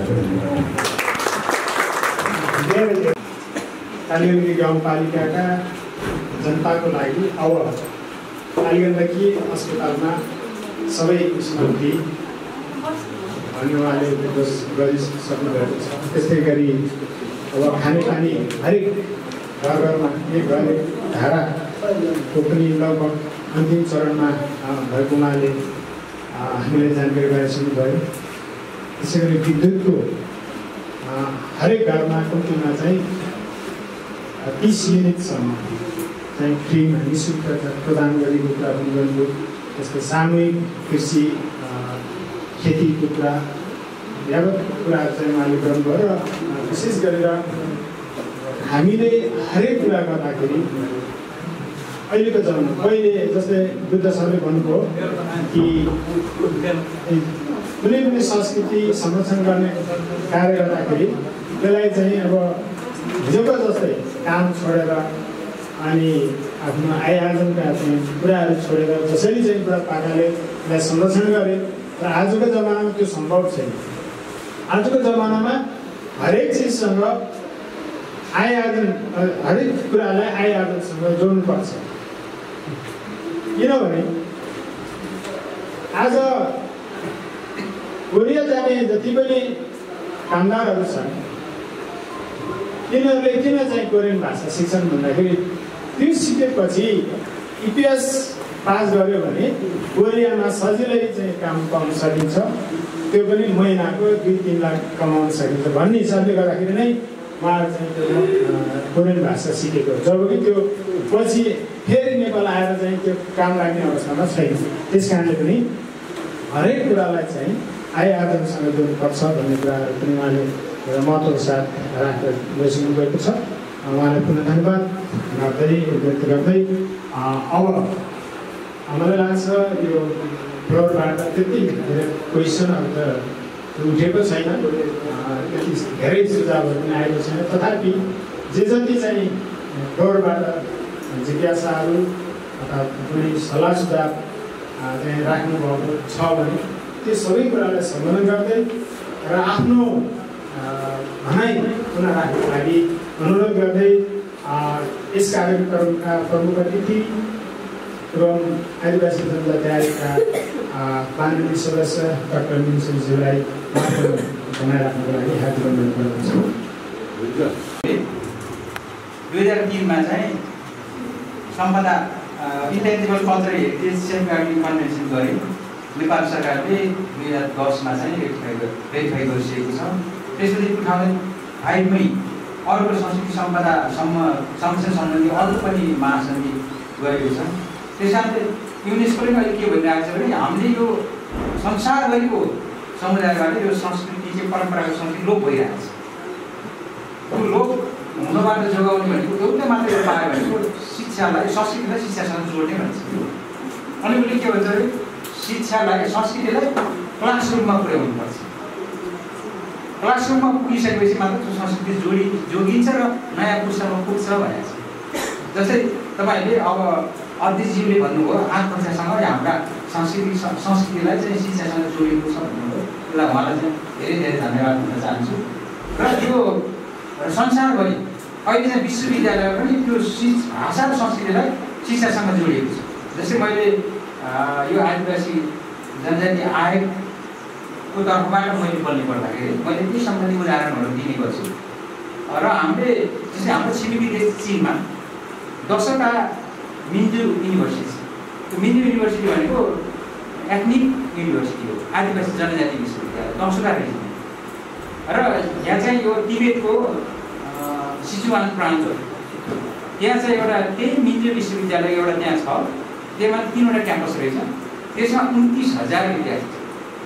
कालीगञ्ज गाउँपालिकाका जनताको लागि अब कालीगण्डकी अस्पतालमा सबै स्मृति अनि उहाँले गरिसक्नु भएको छ। त्यस्तै गरी अब खानेपानी हरेक घर घरमा एक घर धाराको पनि लगभग अन्तिम चरणमा भएको उहाँले हामीले जानकारी गराइसक्नु भयो। त्यसै गरी विद्युतको हरेक घरमा कम्तीमा चाहिँ तीस युनिटसम्म चाहिँ फ्रीमा नि शुल्क प्रदान गरेको कुरा पनि गर्नुभयो। त्यसको सामूहिक कृषि खेतीको कुरा यावत कुराहरू चाहिँ उहाँले गर्नुभयो र विशेष गरेर हामीले हरेक कुरा गर्दाखेरि अहिलेको जमाना पहिले जस्तै बुद्ध सरले भन्नुभयो कि कुनै पनि संस्कृति संरक्षण गर्ने कार्य गर्दाखेरि त्यसलाई चाहिँ अब हिजोको जस्तै काम छोडेर अनि आफ्नो आय आर्जनका चाहिँ कुराहरू छोडेर जसरी चाहिँ बुढापाकाले यसलाई संरक्षण गरे तर आजको जमानामा त्यो सम्भव छैन। आजको जमानामा हरेक चिजसँग आय आर्जन हरेक कुरालाई आय आर्जनसँग जोड्नुपर्छ। किनभने आज कोरिया जाने जति पनि कामदारहरू छन् तिनीहरूले किन चाहिँ कोरियन भाषा शिक्षण भन्दाखेरि त्यो सिकेपछि इपिएस पास गर्यो भने कोरियामा सजिलै चाहिँ काम पाउन सकिन्छ, त्यो पनि महिनाको दुई तिन लाख कमाउन सकिन्छ भन्ने हिसाबले गर्दाखेरि नै उहाँहरू चाहिँ त्यो कोरियन भाषा सिकेको। जबकि त्यो पछि फेरि नेपाल आएर चाहिँ त्यो काम लाग्ने अवस्थामा छैन। त्यस कारणले पनि हरेक कुरालाई चाहिँ आय आर्जनसँग जोड्नुपर्छ भन्ने कुराहरू पनि उहाँले महत्त्वको साथ राखेर गइसक्नु भएको छ। उहाँलाई पुनः धन्यवाद गर्दै व्यक्त गर्दै अब मलाई लाग्छ यो फ्लोरबाट त्यति धेरै क्वेसनहरू त उठेको छैन, त्यति धेरै सुझावहरू पनि आएको छैन। तथापि जे जति चाहिँ फ्लोरबाट जिज्ञासाहरू अथवा कुनै सल्लाह सुझाव चाहिँ राख्नुभएको छ भने त्यो सबै कुरालाई सम्बोधन गर्दै र आफ्नो भनाइ पुनः राख्नको लागि अनुरोध गर्दै यस कार्यक्रमका प्रमुख अतिथि एवं आदिवासी जनजाति आयोगका माननीय सदस्य डाक्टर मिन्सिसज्यूलाई बनाइराख्नको लागि हार्दिक अनुरोध गर्दछु। दुई हजार तिनमा चाहिँ सम्पदा intangible cultural heritage safeguarding convention गऱ्यो। नेपाल सरकारले दुई हजार दसमा चाहिँ रेटिफाई रेटिफाई गरिसकेको छ। त्यसपछि टु थाउजन्ड फाइभमै अर्को संस्कृति सम्पदासम्म संरक्षण सम्बन्धी अर्को पनि महासन्धि गरेको छ। त्यस कारणले युनेस्कोले अहिले के भनिरहेको छ भने हामीले यो संसारभरिको समुदायबाट यो संस्कृति चाहिँ परम्परागत संस्कृति लोप भइरहेको छ। त्यो लोप हुनबाट जोगाउने भनेको एउटा मात्रै उपाय भनेको शिक्षालाई संस्कृतिलाई शिक्षासँग जोड्ने भन्छ। अनि उसले के भन्छ भने शिक्षालाई संस्कृतिलाई क्लासरुममा पुर्याउनुपर्छ। क्लासरुममा पुगिसकेपछि मात्र त्यो संस्कृति जोडी जोगिन्छ र नयाँ पुस्तामा पुग्छ भनेको छ। जस्तै तपाईँहरूले अब अध्यक्षज्यूले भन्नुभयो आठ कक्षासँग हाम्रा संस्कृति संस्कृतिलाई चाहिँ शिक्षासँग जोडिएको छ भन्नुभयो। त्यसलाई उहाँलाई चाहिँ धेरै धेरै धन्यवाद दिन चाहन्छु। र त्यो संसारभरि अहिले चाहिँ विश्वविद्यालयमा पनि त्यो भाषा र संस्कृतिलाई शिक्षासँग जोडिएको छ। जस्तै मैले यो आदिवासी जनजाति आयोगको तर्फबाट मैले बोल्ने पर्दाखेरि मैले ती सम्बन्धी उदाहरणहरू दिने गर्छु। र हामीले जस्तै हाम्रो छिमेकी देश चीनमा दसवटा मिन्जु युनिभर्सिटी छ। त्यो मिन्जु युनिभर्सिटी भनेको एथनिक युनिभर्सिटी हो, आदिवासी जनजाति विश्वविद्यालय दसवटा रहेछ। र यहाँ चाहिँ यो तिब्बतको सिचुवान प्रान्त हो, त्यहाँ चाहिँ एउटा त्यही मिन्जु विश्वविद्यालय एउटा त्यहाँ छ, त्यसमा तिनवटा क्याम्पस रहेछ, त्यसमा उन्तिस हजार विद्यार्थी छ।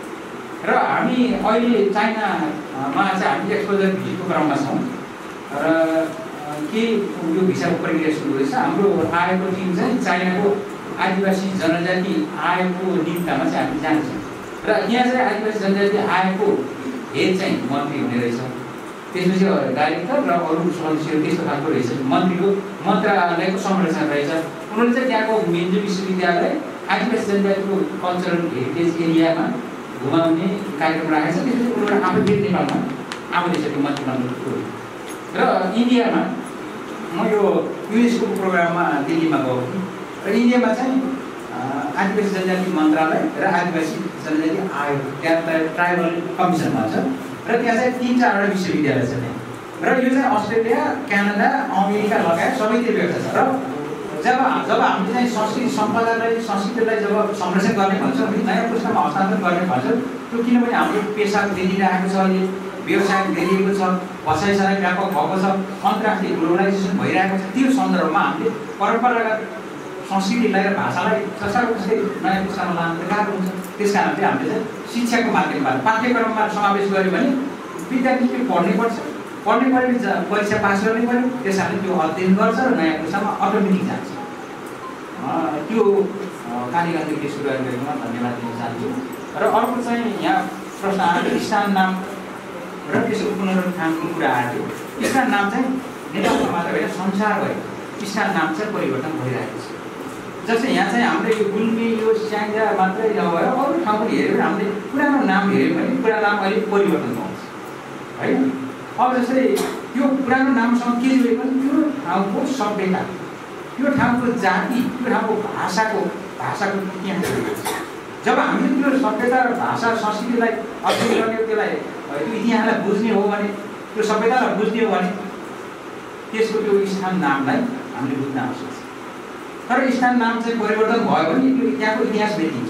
र हामी अहिले चाइनामा चाहिँ हामी एक्सपोजर भिजिटको क्रममा छौँ र के यो भिसाको प्रक्रिया सुरु हुँदैछ। हाम्रो आयोगको टिम चाहिँ चाइनाको आदिवासी जनजाति आयोगको निम्तामा चाहिँ हामी जान्छौँ र यहाँ चाहिँ आदिवासी जनजाति आयोगको हेड चाहिँ मन्त्री हुने रहेछ, त्यसपछि डाइरेक्टर र अरू सदस्यहरू त्यस्तो खालको रहेछ। मन्त्रीको मन्त्रालयको संरक्षण रहेछ। उनीहरूले चाहिँ त्यहाँको मिन्जु विश्वविद्यालय आदिवासी जनजातिको कल्चरल हेरिटेज एरियामा घुमाउने कार्यक्रम राखेको छ। त्यसपछि उनीहरू आफै फेरि नेपालमा आउँदैछ त्यो मन्त्रीमण्डलको। र इन्डियामा म यो युनेस्को प्रोग्राममा दिल्लीमा गएको थिएँ र इन्डियामा चाहिँ आदिवासी जनजाति मन्त्रालय र आदिवासी जनजाति आयोग त्यहाँ ट्राइबल कमिसन भन्छ र त्यहाँ चाहिँ तिन चारवटा विश्वविद्यालय छ त्यहाँ। र यो चाहिँ अस्ट्रेलिया, क्यानाडा, अमेरिका लगायत सबैतिर व्यवस्था छ। र जब जब हामीले चाहिँ संस्कृति सम्पदालाई संस्कृतिलाई जब संरक्षण गर्ने भन्छौँ, नयाँ पुस्तामा हस्तान्तरण गर्ने भन्छौँ, त्यो किनभने हाम्रो पेसा देखिरहेको छ, अहिले व्यवसाय देखिएको छ, बसाइसराई व्यापक भएको छ, अन्तर्राष्ट्रिय ग्लोबलाइजेसन भइरहेको छ। त्यो सन्दर्भमा हामीले परम्परागत संस्कृतिलाई र भाषालाई जसरी जस्तै नयाँ पुस्तामा लानु गाह्रो हुन्छ। त्यस कारणले हामीले चाहिँ शिक्षाको माध्यमबाट पाठ्यक्रममा समावेश गऱ्यो भने विद्यार्थीले पढ्नै पर्छ, पढ्नै पऱ्यो, परीक्षा पास गर्नै पऱ्यो, त्यस कारणले त्यो अध्ययन गर्छ र नयाँ पुस्तामा अटोमेटिक जान्छ। त्यो कालीगञ्जदेखि सुरु गरेकोमा धन्यवाद दिन चाहन्छु। र अर्को चाहिँ यहाँ प्रश्न आयो स्थान नाम र त्यसको पुनरुत्थानको कुरा आयो। स्थान नाम चाहिँ नेपालमा मात्र होइन संसारभरि स्थान नाम चाहिँ परिवर्तन भइरहेको छ। जस्तै यहाँ चाहिँ हाम्रो यो गुल्मी यो स्याङ्जा मात्रै नभएर अरू ठाउँमा हेऱ्यो भने हामीले पुरानो नाम हेऱ्यौँ भने पुरानो नाम अहिले परिवर्तन पाउँछ होइन। अब जस्तै त्यो पुरानो नामसँग के जोडेको त्यो ठाउँको सभ्यता, त्यो ठाउँको जाति, त्यो ठाउँको भाषाको भाषाको इतिहास जोडेको छ। जब हामीले त्यो सभ्यता र भाषा संस्कृतिलाई अध्ययन गर्ने, त्यसलाई त्यो इतिहासलाई बुझ्ने हो भने, त्यो सभ्यतालाई बुझ्ने हो भने त्यसको त्यो स्थान नामलाई हामीले बुझ्न आवश्यक छ। तर स्थान नाम चाहिँ परिवर्तन भयो भने त्यो त्यहाँको इतिहास भेटिन्छ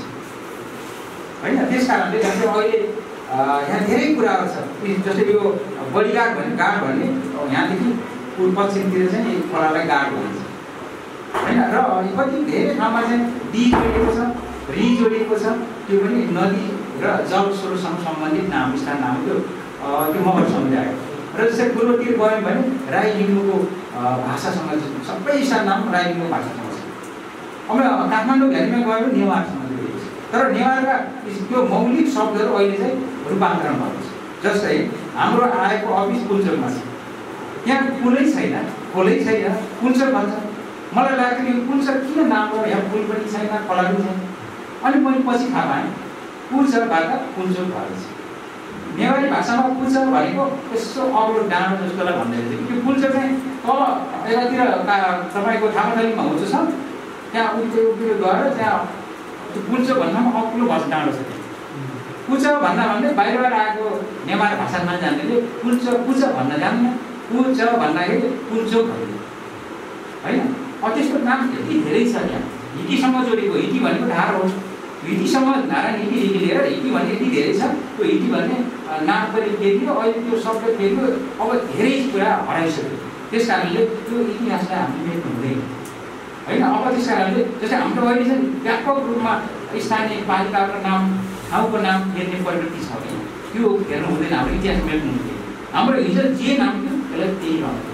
होइन। त्यस कारणले जस्तै अहिले यहाँ धेरै कुराहरू छ। जस्तै यो बडीगार्ड भन्ने गार्ड भन्ने यहाँदेखि पूर्व पश्चिमतिर चाहिँ खोलालाई गार्ड भनिन्छ होइन। र कति धेरै ठाउँमा चाहिँ डी जोडिएको छ, रि जोडिएको छ, त्यो पनि नदी र जल स्रोतसँग सम्बन्धित नाम स्थान नाम त्यो त्यो मगर समुदाय। र जस्तै पूर्वतिर गयौँ भने राई लिम्बूको भाषासँग सबै स्थान नाम राई लिम्बू भाषासँग छ। अब काठमाडौँ भ्यालीमा गयो भने नेवारसँग जोडिएको छ। तर नेवारका त्यो मौलिक शब्दहरू अहिले चाहिँ रूपान्तरण भएको छ। जस्तै हाम्रो आएको अफिस पुल्चोकमा छ, त्यहाँ पुलै छैन, खोलै छैन, पुल्चोक भन्छ। मलाई लाग्थ्यो यो पुल्चोक किन नाम हो, यहाँ पुल पनि छैन, खोला पनि छैन। अनि मैले पछि थाहा पाएँ पुल्चोकबाट पुल्चोक भएको छ। नेवारी भाषामा पुल्चोक भनेको यसो अग्लो डाँडो जस्तोलाई भन्दै थियो। त्यो पुल्चोक चाहिँ तल यतातिर तपाईँको थामाथलीमा हुन्छ छ, त्यहाँ उल्टो उल्टो गएर त्यहाँ त्यो पुल्चोक भन्दामा अग्लो भाषा डाँडो छ। त्यहाँ पुल्चोक भन्दा भन्दै बाहिरबाट आएको नेवार भाषा नजान्नेले पुल्चोक पुल्चोक भन्न जान्दैन, पुल्चोक भन्दाखेरि पुल्चोक भन्दैन होइन। अब त्यसको नाम यति धेरै छ। त्यहाँ हिटीसँग जोडेको, हिटी भनेको ढाड हो, हिटीसँग नारायण हिटीदेखि लिएर हिटी भन्ने यति धेरै छ। त्यो हिटी भन्ने नाम पनि फेरियो, अहिले त्यो शब्द फेरियो, अब धेरै कुरा हराइसक्यो। त्यस कारणले त्यो इतिहासलाई हामीले मेट्नु हुँदैन होइन। अब त्यस कारणले जस्तै हाम्रो अहिले चाहिँ व्यापक रूपमा स्थानीय पालिकाको नाम, ठाउँको नाम हेर्ने प्रवृत्ति छ कि त्यो हेर्नु हुँदैन, हाम्रो इतिहास मेट्नु हुँदैन। हाम्रो हिजो जे नाम थियो त्यसलाई त्यही रहन्छ।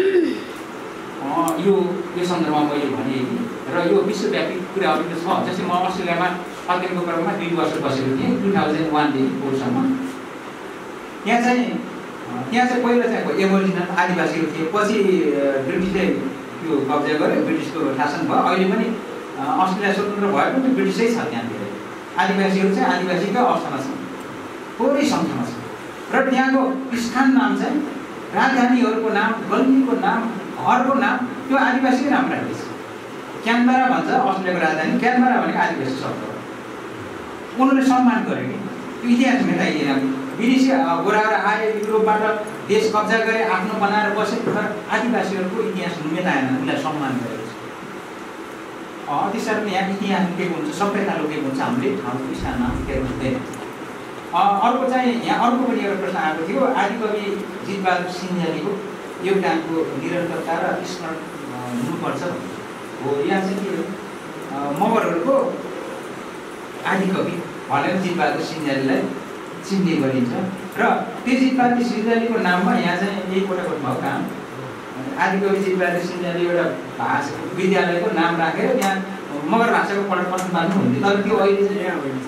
यो यो सन्दर्भमा मैले भने र यो विश्वव्यापी कुराहरू त छ। जस्तै म अस्ट्रेलियामा अध्ययनको क्रममा दुई वर्ष बसेको थिएँ, टु थाउजन्ड वानदेखि फोरसम्म। त्यहाँ चाहिँ त्यहाँ चाहिँ पहिला चाहिँ एबोरिजिनल आदिवासीहरू थिए, पछि ब्रिटिसले त्यो कब्जा गर्यो, ब्रिटिसको शासन भयो। अहिले पनि अस्ट्रेलिया स्वतन्त्र भए पनि ब्रिटिसै छ त्यहाँतिर। आदिवासीहरू चाहिँ आदिवासीकै अवस्थामा छन्, थोरै सङ्ख्यामा छ। र त्यहाँको स्थान नाम चाहिँ राजधानीहरूको नाम, गल्लीको नाम, घरको नाम त्यो आदिवासीकै नाम राखेको छ। क्यानबरा भन्छ अस्ट्रेलियाको राजधानी, क्यानबरा भनेको आदिवासी शब्द हो। उनीहरूले सम्मान गर्यो कि त्यो इतिहास मेटाइदिएन। विदेशी गोराहरू आए, युरोपबाट देश कब्जा गरे, आफ्नो बनाएर बसे, तर आदिवासीहरूको इतिहास मेटाएन, उसलाई सम्मान गरेको छ। त्यसरी नै यहाँ इतिहास लुकेको हुन्छ, सभ्यता लुकेको हुन्छ, हामीले ठाउँको स्थान नाम हेर्नु हुँदैन। अर्को चाहिँ यहाँ अर्को पनि एउटा प्रश्न आएको थियो, आदिकवि जितबहादुर सिंहजीको योगदानको निरन्तरता र स्मरण हुनुपर्छ हो। यहाँ चाहिँ के हो, मगरहरूको आदिकवि भनेर जितबहादुर सिंहजीलाई चिन्ने गरिन्छ। र त्यो जितबहादुर सिंहजीको नाममा यहाँ चाहिँ एकवटा भएको काम आदिकवि जितबहादुर सिंहजी एउटा भाषा विद्यालयको नाम राखेर त्यहाँ मगर भाषाको पढ पठन मान्नु हुन्थ्यो। तर त्यो अहिले चाहिँ यहाँ होइन,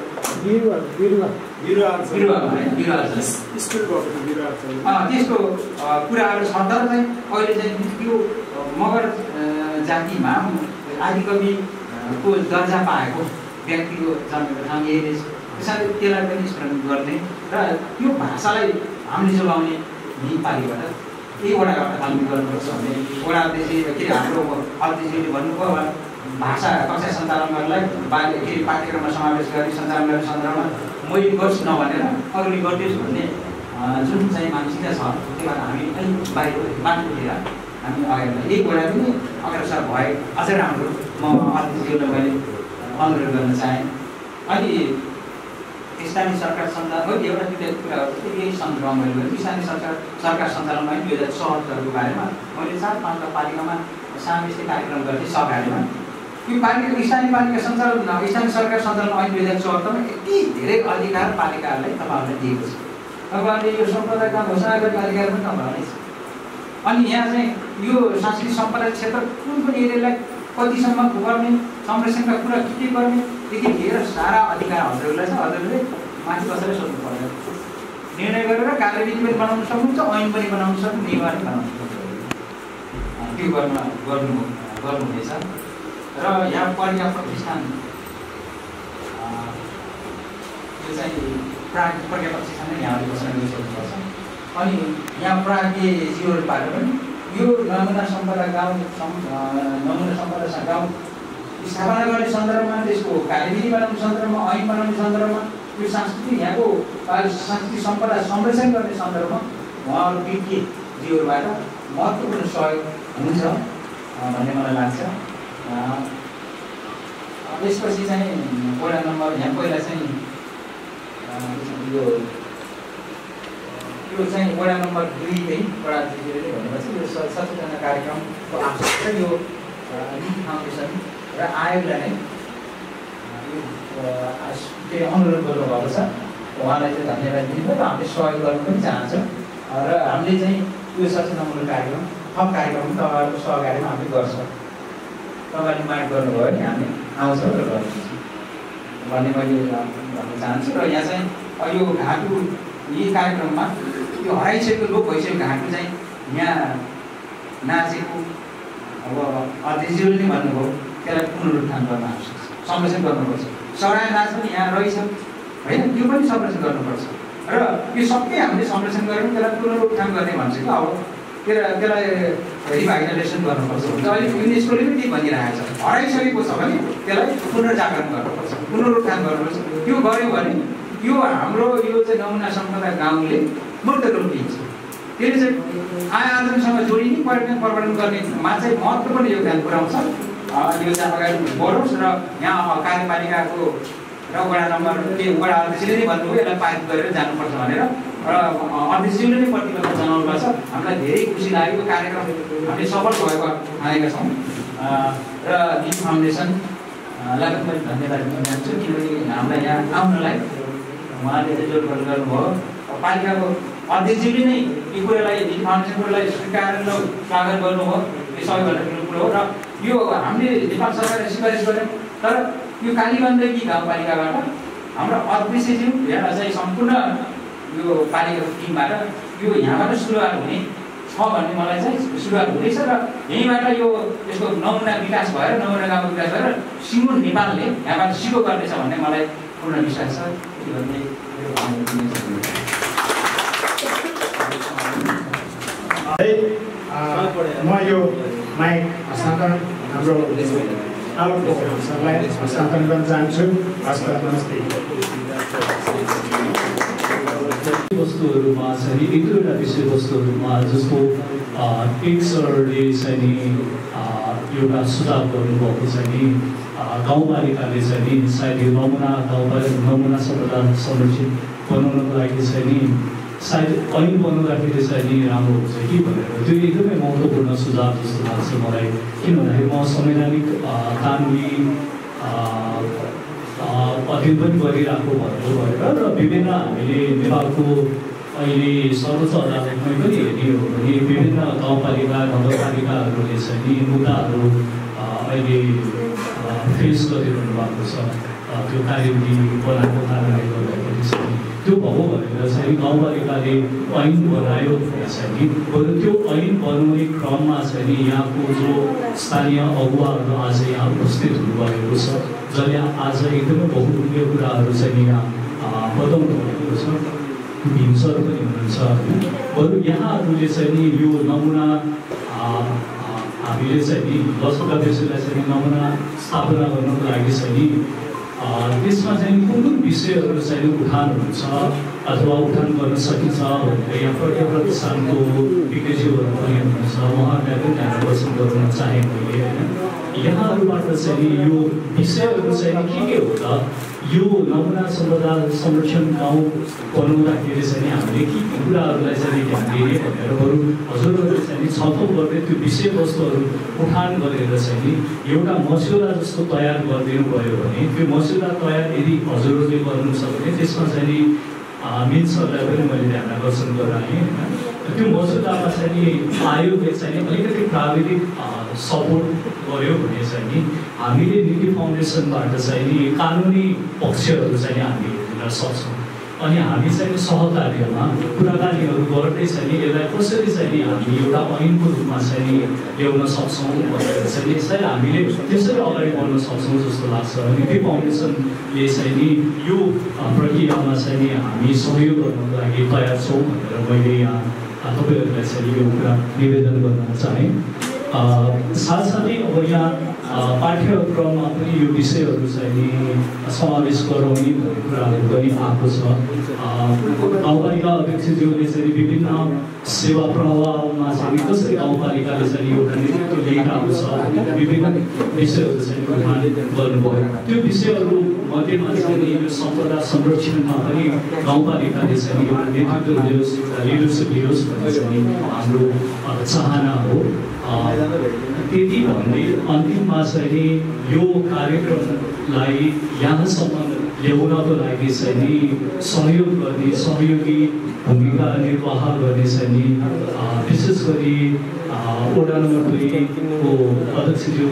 त्यस्तो कुराहरू छ। तर चाहिँ अहिले चाहिँ त्यो मगर जातिमा आदिकविको दर्जा पाएको व्यक्तिको जन्मेको ठाउँ यही रहेछ। त्यसैले त्यसलाई पनि स्मरण गर्ने र त्यो भाषालाई हामीले जोगाउने नेपालीबाट एकवटा एउटा थालनी गर्नुपर्छ भन्ने वडा अध्यक्ष के अरे हाम्रो अध्यक्षले भन्नुभयो। भाषा कक्षा सञ्चालन गर्नलाई बाल्य के अरे पाठ्यक्रममा समावेश गर्ने सञ्चालन गर्ने सन्दर्भमा मैले गर्छु नभनेर अरूले गरिदियोस् भन्ने जुन चाहिँ मानसिकता छ त्यसबाट हामी अलिक बाहिर बाटोतिर हामी अगाडि एक वडा पनि अग्रसर भए अझै राम्रो म अध्यक्षज्यूलाई मैले अनुरोध गर्न चाहेँ। अनि स्थानीय सरकार सञ्चालन हो एउटा दुईवटा कुराहरू यही सन्दर्भमा मैले गरेँ। स्थानीय सरकार सरकार सञ्चालनमा दुई हजार चौहत्तरको बारेमा मैले चार पाँचवटा पालिकामा सामूहिक कार्यक्रम गर्थेँ सहकार्यमा। यो पालिका स्थानीय पालिका सञ्चालन स्थानीय सरकार सञ्चालन ऐन दुई हजार चौहत्तरमा यति धेरै अधिकार पालिकाहरूलाई तपाईँहरूले दिएको छ। तपाईँहरूले यो सम्पदाका घोषणा गर्ने अधिकार पनि तपाईँहरूलाई छ। अनि यहाँ चाहिँ यो सांस्कृतिक सम्पदा क्षेत्र कुन कुन एरियालाई कतिसम्म गर्ने संरक्षणका कुरा के के गर्ने यति धेरै सारा अधिकार हजुरहरूलाई छ। हजुरले माथि कसैलाई सोध्नु पर्दैन, निर्णय गरेर कार्यविधि पनि बनाउन सक्नुहुन्छ, ऐन पनि बनाउन सक्नु, निवारण बनाउन सक्नुहुन्छ। त्यो गर्न गर्नु गर्नुहुनेछ। र यहाँ पर्या प्रतिष्ठान यो चाहिँ प्राग पर्या प्रतिष्ठान नै यहाँले घोषणा गरिसक्नुपर्छ। अनि यहाँ प्राज्ञ जीवहरूबाट पनि यो नमुना सम्पदा गाउँ नमुना सम्पदा गाउँ स्थापना गर्ने सन्दर्भमा, त्यसको कार्यविधि बनाउने सन्दर्भमा, ऐन बनाउने सन्दर्भमा, यो सांस्कृतिक यहाँको सांस्कृतिक सम्पदा संरक्षण गर्ने सन्दर्भमा उहाँहरू विज्ञ जीवहरूबाट महत्त्वपूर्ण सहयोग हुन्छ भन्ने मलाई लाग्छ। त्यसपछि चाहिँ वडा नम्बर यहाँ पहिला चाहिँ यो यो चाहिँ वडा नम्बर दुई चाहिँ वडा दुईले भनेपछि यो सचेतना कार्यक्रमको आवश्यकता यो नीति फाउन्डेसन र आयोगलाई नै के अनुरोध गर्नुभएको छ। उहाँलाई चाहिँ धन्यवाद दिनुभयो र हामीले सहयोग गर्न पनि चाहन्छ। र हामीले चाहिँ यो सचेतनामूलक कार्यक्रम थप कार्यक्रम तपाईँहरूको सहकार्यमा हामीले गर्छौँ। तपाईँले माग गर्नुभयो भने हामी आउँछौँ र गर्छौँ भन्ने मैले भन्न चाहन्छु। र यहाँ चाहिँ यो घाटु यी कार्यक्रममा यो हराइसकेको लोप भइसकेको घाटु चाहिँ यहाँ नाचेको अब अध्यक्षज्यूले नै भन्नुभयो त्यसलाई पुनरुत्थान गर्न आवश्यक छ, संरक्षण गर्नुपर्छ। सराय नाच पनि यहाँ रहेछ होइन, त्यो पनि संरक्षण गर्नुपर्छ। र यो सबै हामीले संरक्षण गरेर त्यसलाई पुनरुत्थान गर्ने भन्छ कि अब त्यसलाई त्यसलाई रिभाइटलाइजेसन गर्नुपर्छ हुन्छ। अहिले युनेस्कोले पनि त्यही भनिरहेको छ, हराइसकेको छ भने त्यसलाई पुनर्जागरण गर्नुपर्छ, पुनरुत्थान गर्नुपर्छ। त्यो गऱ्यो भने यो हाम्रो यो चाहिँ नमुना सम्पदा गाउँले मूर्त रूप लिन्छ। त्यसले चाहिँ आय आर्जनसँग जोडिने पर्यटन प्रवर्धन गर्नेमा चाहिँ महत्त्वपूर्ण योगदान पुर्याउँछ। यो चाहिँ अगाडि बढोस् र यहाँ कार्यपालिकाको र वडा नम्बर के वडा अध्यक्षले नै भन्नुभयो यसलाई पारित गरेर जानुपर्छ भनेर र अध्यक्षज्यूले नै प्रतिबद्धता जनाउनु भएको छ। हामीलाई धेरै खुसी लागेको कार्यक्रम हामीले सफल भएको आएका छौँ। र नीति फाउन्डेसनलाई पनि मैले धन्यवाद दिन चाहन्छु किनकि हामीलाई यहाँ आउनलाई उहाँले चाहिँ जोड गर्नुभयो। पालिकाको अध्यक्षज्यूले नै यो कुरालाई नीति फाउन्डेसन कुरालाई स्वीकार र स्वागत गर्नुभयो। यो सबैभन्दा ठुलो कुरो हो। र यो हामीले नेपाल सरकारले सिफारिस गऱ्यौँ। तर यो कालीगण्डकी गाउँपालिकाबाट हाम्रो अध्यक्षज्यू यहाँ चाहिँ सम्पूर्ण यो पालिकाको टिमबाट यो यहाँबाट सुरुवात हुने छ भन्ने मलाई चाहिँ सुरुवात हुँदैछ र यहीँबाट यो यसको नमुना विकास भएर नमुना गाउँको विकास भएर सिङ्गो नेपालले यहाँबाट सिको गर्नेछ भन्ने मलाई पूर्ण विश्वास छ। त्यति भन्ने म यो माइक हस्तान्तरण हाम्रो आलोक सरलाई हस्तान्तरण गर्न चाहन्छु। हस्त नमस्ते। वस्तुहरूमा चाहिँ एक दुईवटा विषयवस्तुहरूमा जस्तो एक सरले चाहिँ नि एउटा सुझाव गर्नुभएको चाहिँ नि गाउँपालिकाले चाहिँ नि सायद यो नमुना गाउँपालिका नमुना सम्पदा संरक्षित बनाउनको लागि चाहिँ नि सायद ऐन बनाउँदाखेरि चाहिँ नि राम्रो हुन्छ कि भनेर त्यो एकदमै महत्त्वपूर्ण सुझाव जस्तो लाग्छ मलाई। किन भन्दाखेरि म संवैधानिक कानुनी अध्ययन पनि गरिरहेको भएको भएर र विभिन्न हामीले नेपालको अहिले सर्वोच्च अदालतमै पनि हेर्ने हो भने विभिन्न गाउँपालिका नगरपालिकाहरूले चाहिँ नि मुद्दाहरू अहिले फेस गरिरहनु भएको छ। त्यो कार्यविधि बनाएको कारणले गर्दाखेरि चाहिँ त्यो भएको भनेर चाहिँ गाउँपालिकाले ऐन बनायो भने चाहिँ नि बरु त्यो ऐन बनाउने क्रममा चाहिँ नि यहाँको जो स्थानीय अगुवाहरू आज यहाँ उपस्थित हुनुभएको छ, जसले आज एकदमै बहुमूल्य कुराहरू चाहिँ यहाँ बताउनु भएको छ, भीम सर पनि हुनुहुन्छ। बरु यहाँहरूले चाहिँ नि यो नमुना हामीले चाहिँ नि लसुका देशलाई चाहिँ नमुना स्थापना गर्नको लागि चाहिँ नि त्यसमा चाहिँ कुन कुन विषयहरू चाहिँ उठान हुन्छ अथवा उठान गर्न सकिन्छ भनेर यहाँ प्रत्येक प्रतिष्ठानको विज्ञज्यूहरू पनि हुनुहुन्छ, उहाँहरूलाई पनि ध्यानकर्षण गर्न चाहे मैले होइन। यहाँहरूबाट चाहिँ यो विषयहरू चाहिँ के के हो त यो नमुना सम्पदा संरक्षण गाउँ बनाउँदाखेरि चाहिँ हामीले के के कुराहरूलाई चाहिँ ध्यान दिने भनेर बरु हजुरहरूले चाहिँ छलफल गर्दै त्यो विषयवस्तुहरू उठान गरेर चाहिँ नि एउटा मस्यौदा जस्तो तयार गरिदिनु भयो भने त्यो मस्यौदा तयार यदि हजुरहरूले गर्नु छ भने त्यसमा चाहिँ नि मिन सरलाई पनि मैले ध्यान आकर्षण गराएँ होइन। त्यो मस्यौदामा चाहिँ नि आयोगले चाहिँ अलिकति प्राविधिक सपोर्ट गर्यो भने चाहिँ नि हामीले नीति फाउन्डेसनबाट चाहिँ नि कानुनी पक्षहरू चाहिँ हामी हेर्न सक्छौँ अनि हामी चाहिँ सहकार्यमा कुराकानीहरू गर्दै चाहिँ नि यसलाई कसरी चाहिँ नि हामी एउटा ऐनको रूपमा चाहिँ नि ल्याउन सक्छौँ भनेर चाहिँ यसलाई हामीले त्यसरी अगाडि बढ्न सक्छौँ जस्तो लाग्छ। नीति फाउन्डेसनले चाहिँ नि यो प्रक्रियामा चाहिँ नि हामी सहयोग गर्नको लागि तयार छौँ भनेर मैले यहाँ तपाईँहरूलाई चाहिँ यो कुरा निवेदन गर्न चाहेँ। साथसाथै अब यहाँ पाठ्यक्रममा पनि यो विषयहरू चाहिँ नि समावेश गराउने भन्ने कुराहरू पनि आएको छ। गाउँपालिका अध्यक्षज्यूले चाहिँ विभिन्न सेवा प्रवाहमा चाहिँ कसरी गाउँपालिकाले चाहिँ एउटा नेतृत्व लिइरहेको छ विभिन्न विषयहरू चाहिँ उठान गर्नुभयो। त्यो विषयहरू मध्येमा चाहिँ यो सम्पदा संरक्षणमा पनि गाउँपालिकाले चाहिँ एउटा नेतृत्व लियोस् लिडरसिप लियोस् भन्ने चाहिँ हाम्रो चाहना हो। त्यति भन्दै अन्तिममा चाहिँ यो कार्यक्रमलाई यहाँसम्म ल्याउनको लागि चाहिँ नि सहयोग गर्ने सहयोगी भूमिका निर्वाह गर्ने चाहिँ नि विशेष गरी वडा नम्बर दुईको अध्यक्षज्यू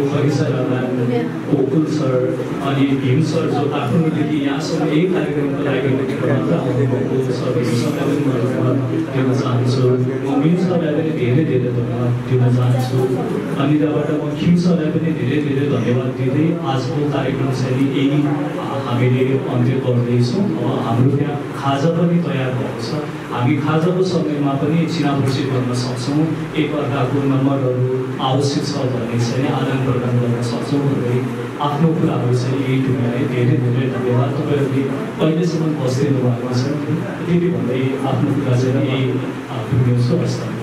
गोकुल सर अनि भीम सर जो काठमाडौँदेखि यहाँसम्म यही कार्यक्रमको लागि आउनुभएको सबैलाई पनि म धन्यवाद दिन चाहन्छु। म मिन सरलाई पनि धेरै धेरै धन्यवाद दिन चाहन्छु अनि त्यहाँबाट म खिम सरलाई पनि धेरै धेरै धन्यवाद दिँदै आजको कार्यक्रम चाहिँ यही हामीले अन्त्य गर्दैछौँ। अब हाम्रो त्यहाँ खाजा पनि तयार भएको छ, हामी खाजाको समयमा पनि चिनापुर्ची गर्न सक्छौँ, एकअर्काको नम्बरहरू आवश्यक छ भने चाहिँ आदान प्रदान गर्न सक्छौँ भन्दै आफ्नो कुराहरू चाहिँ यही टुङ्गाले धेरै धेरै धन्यवाद। तपाईँहरूले अहिलेसम्म बसिदिनु भएको छ, त्यति भन्दै आफ्नो कुरा चाहिँ यही टुङ्ग्याउँछु। हस्।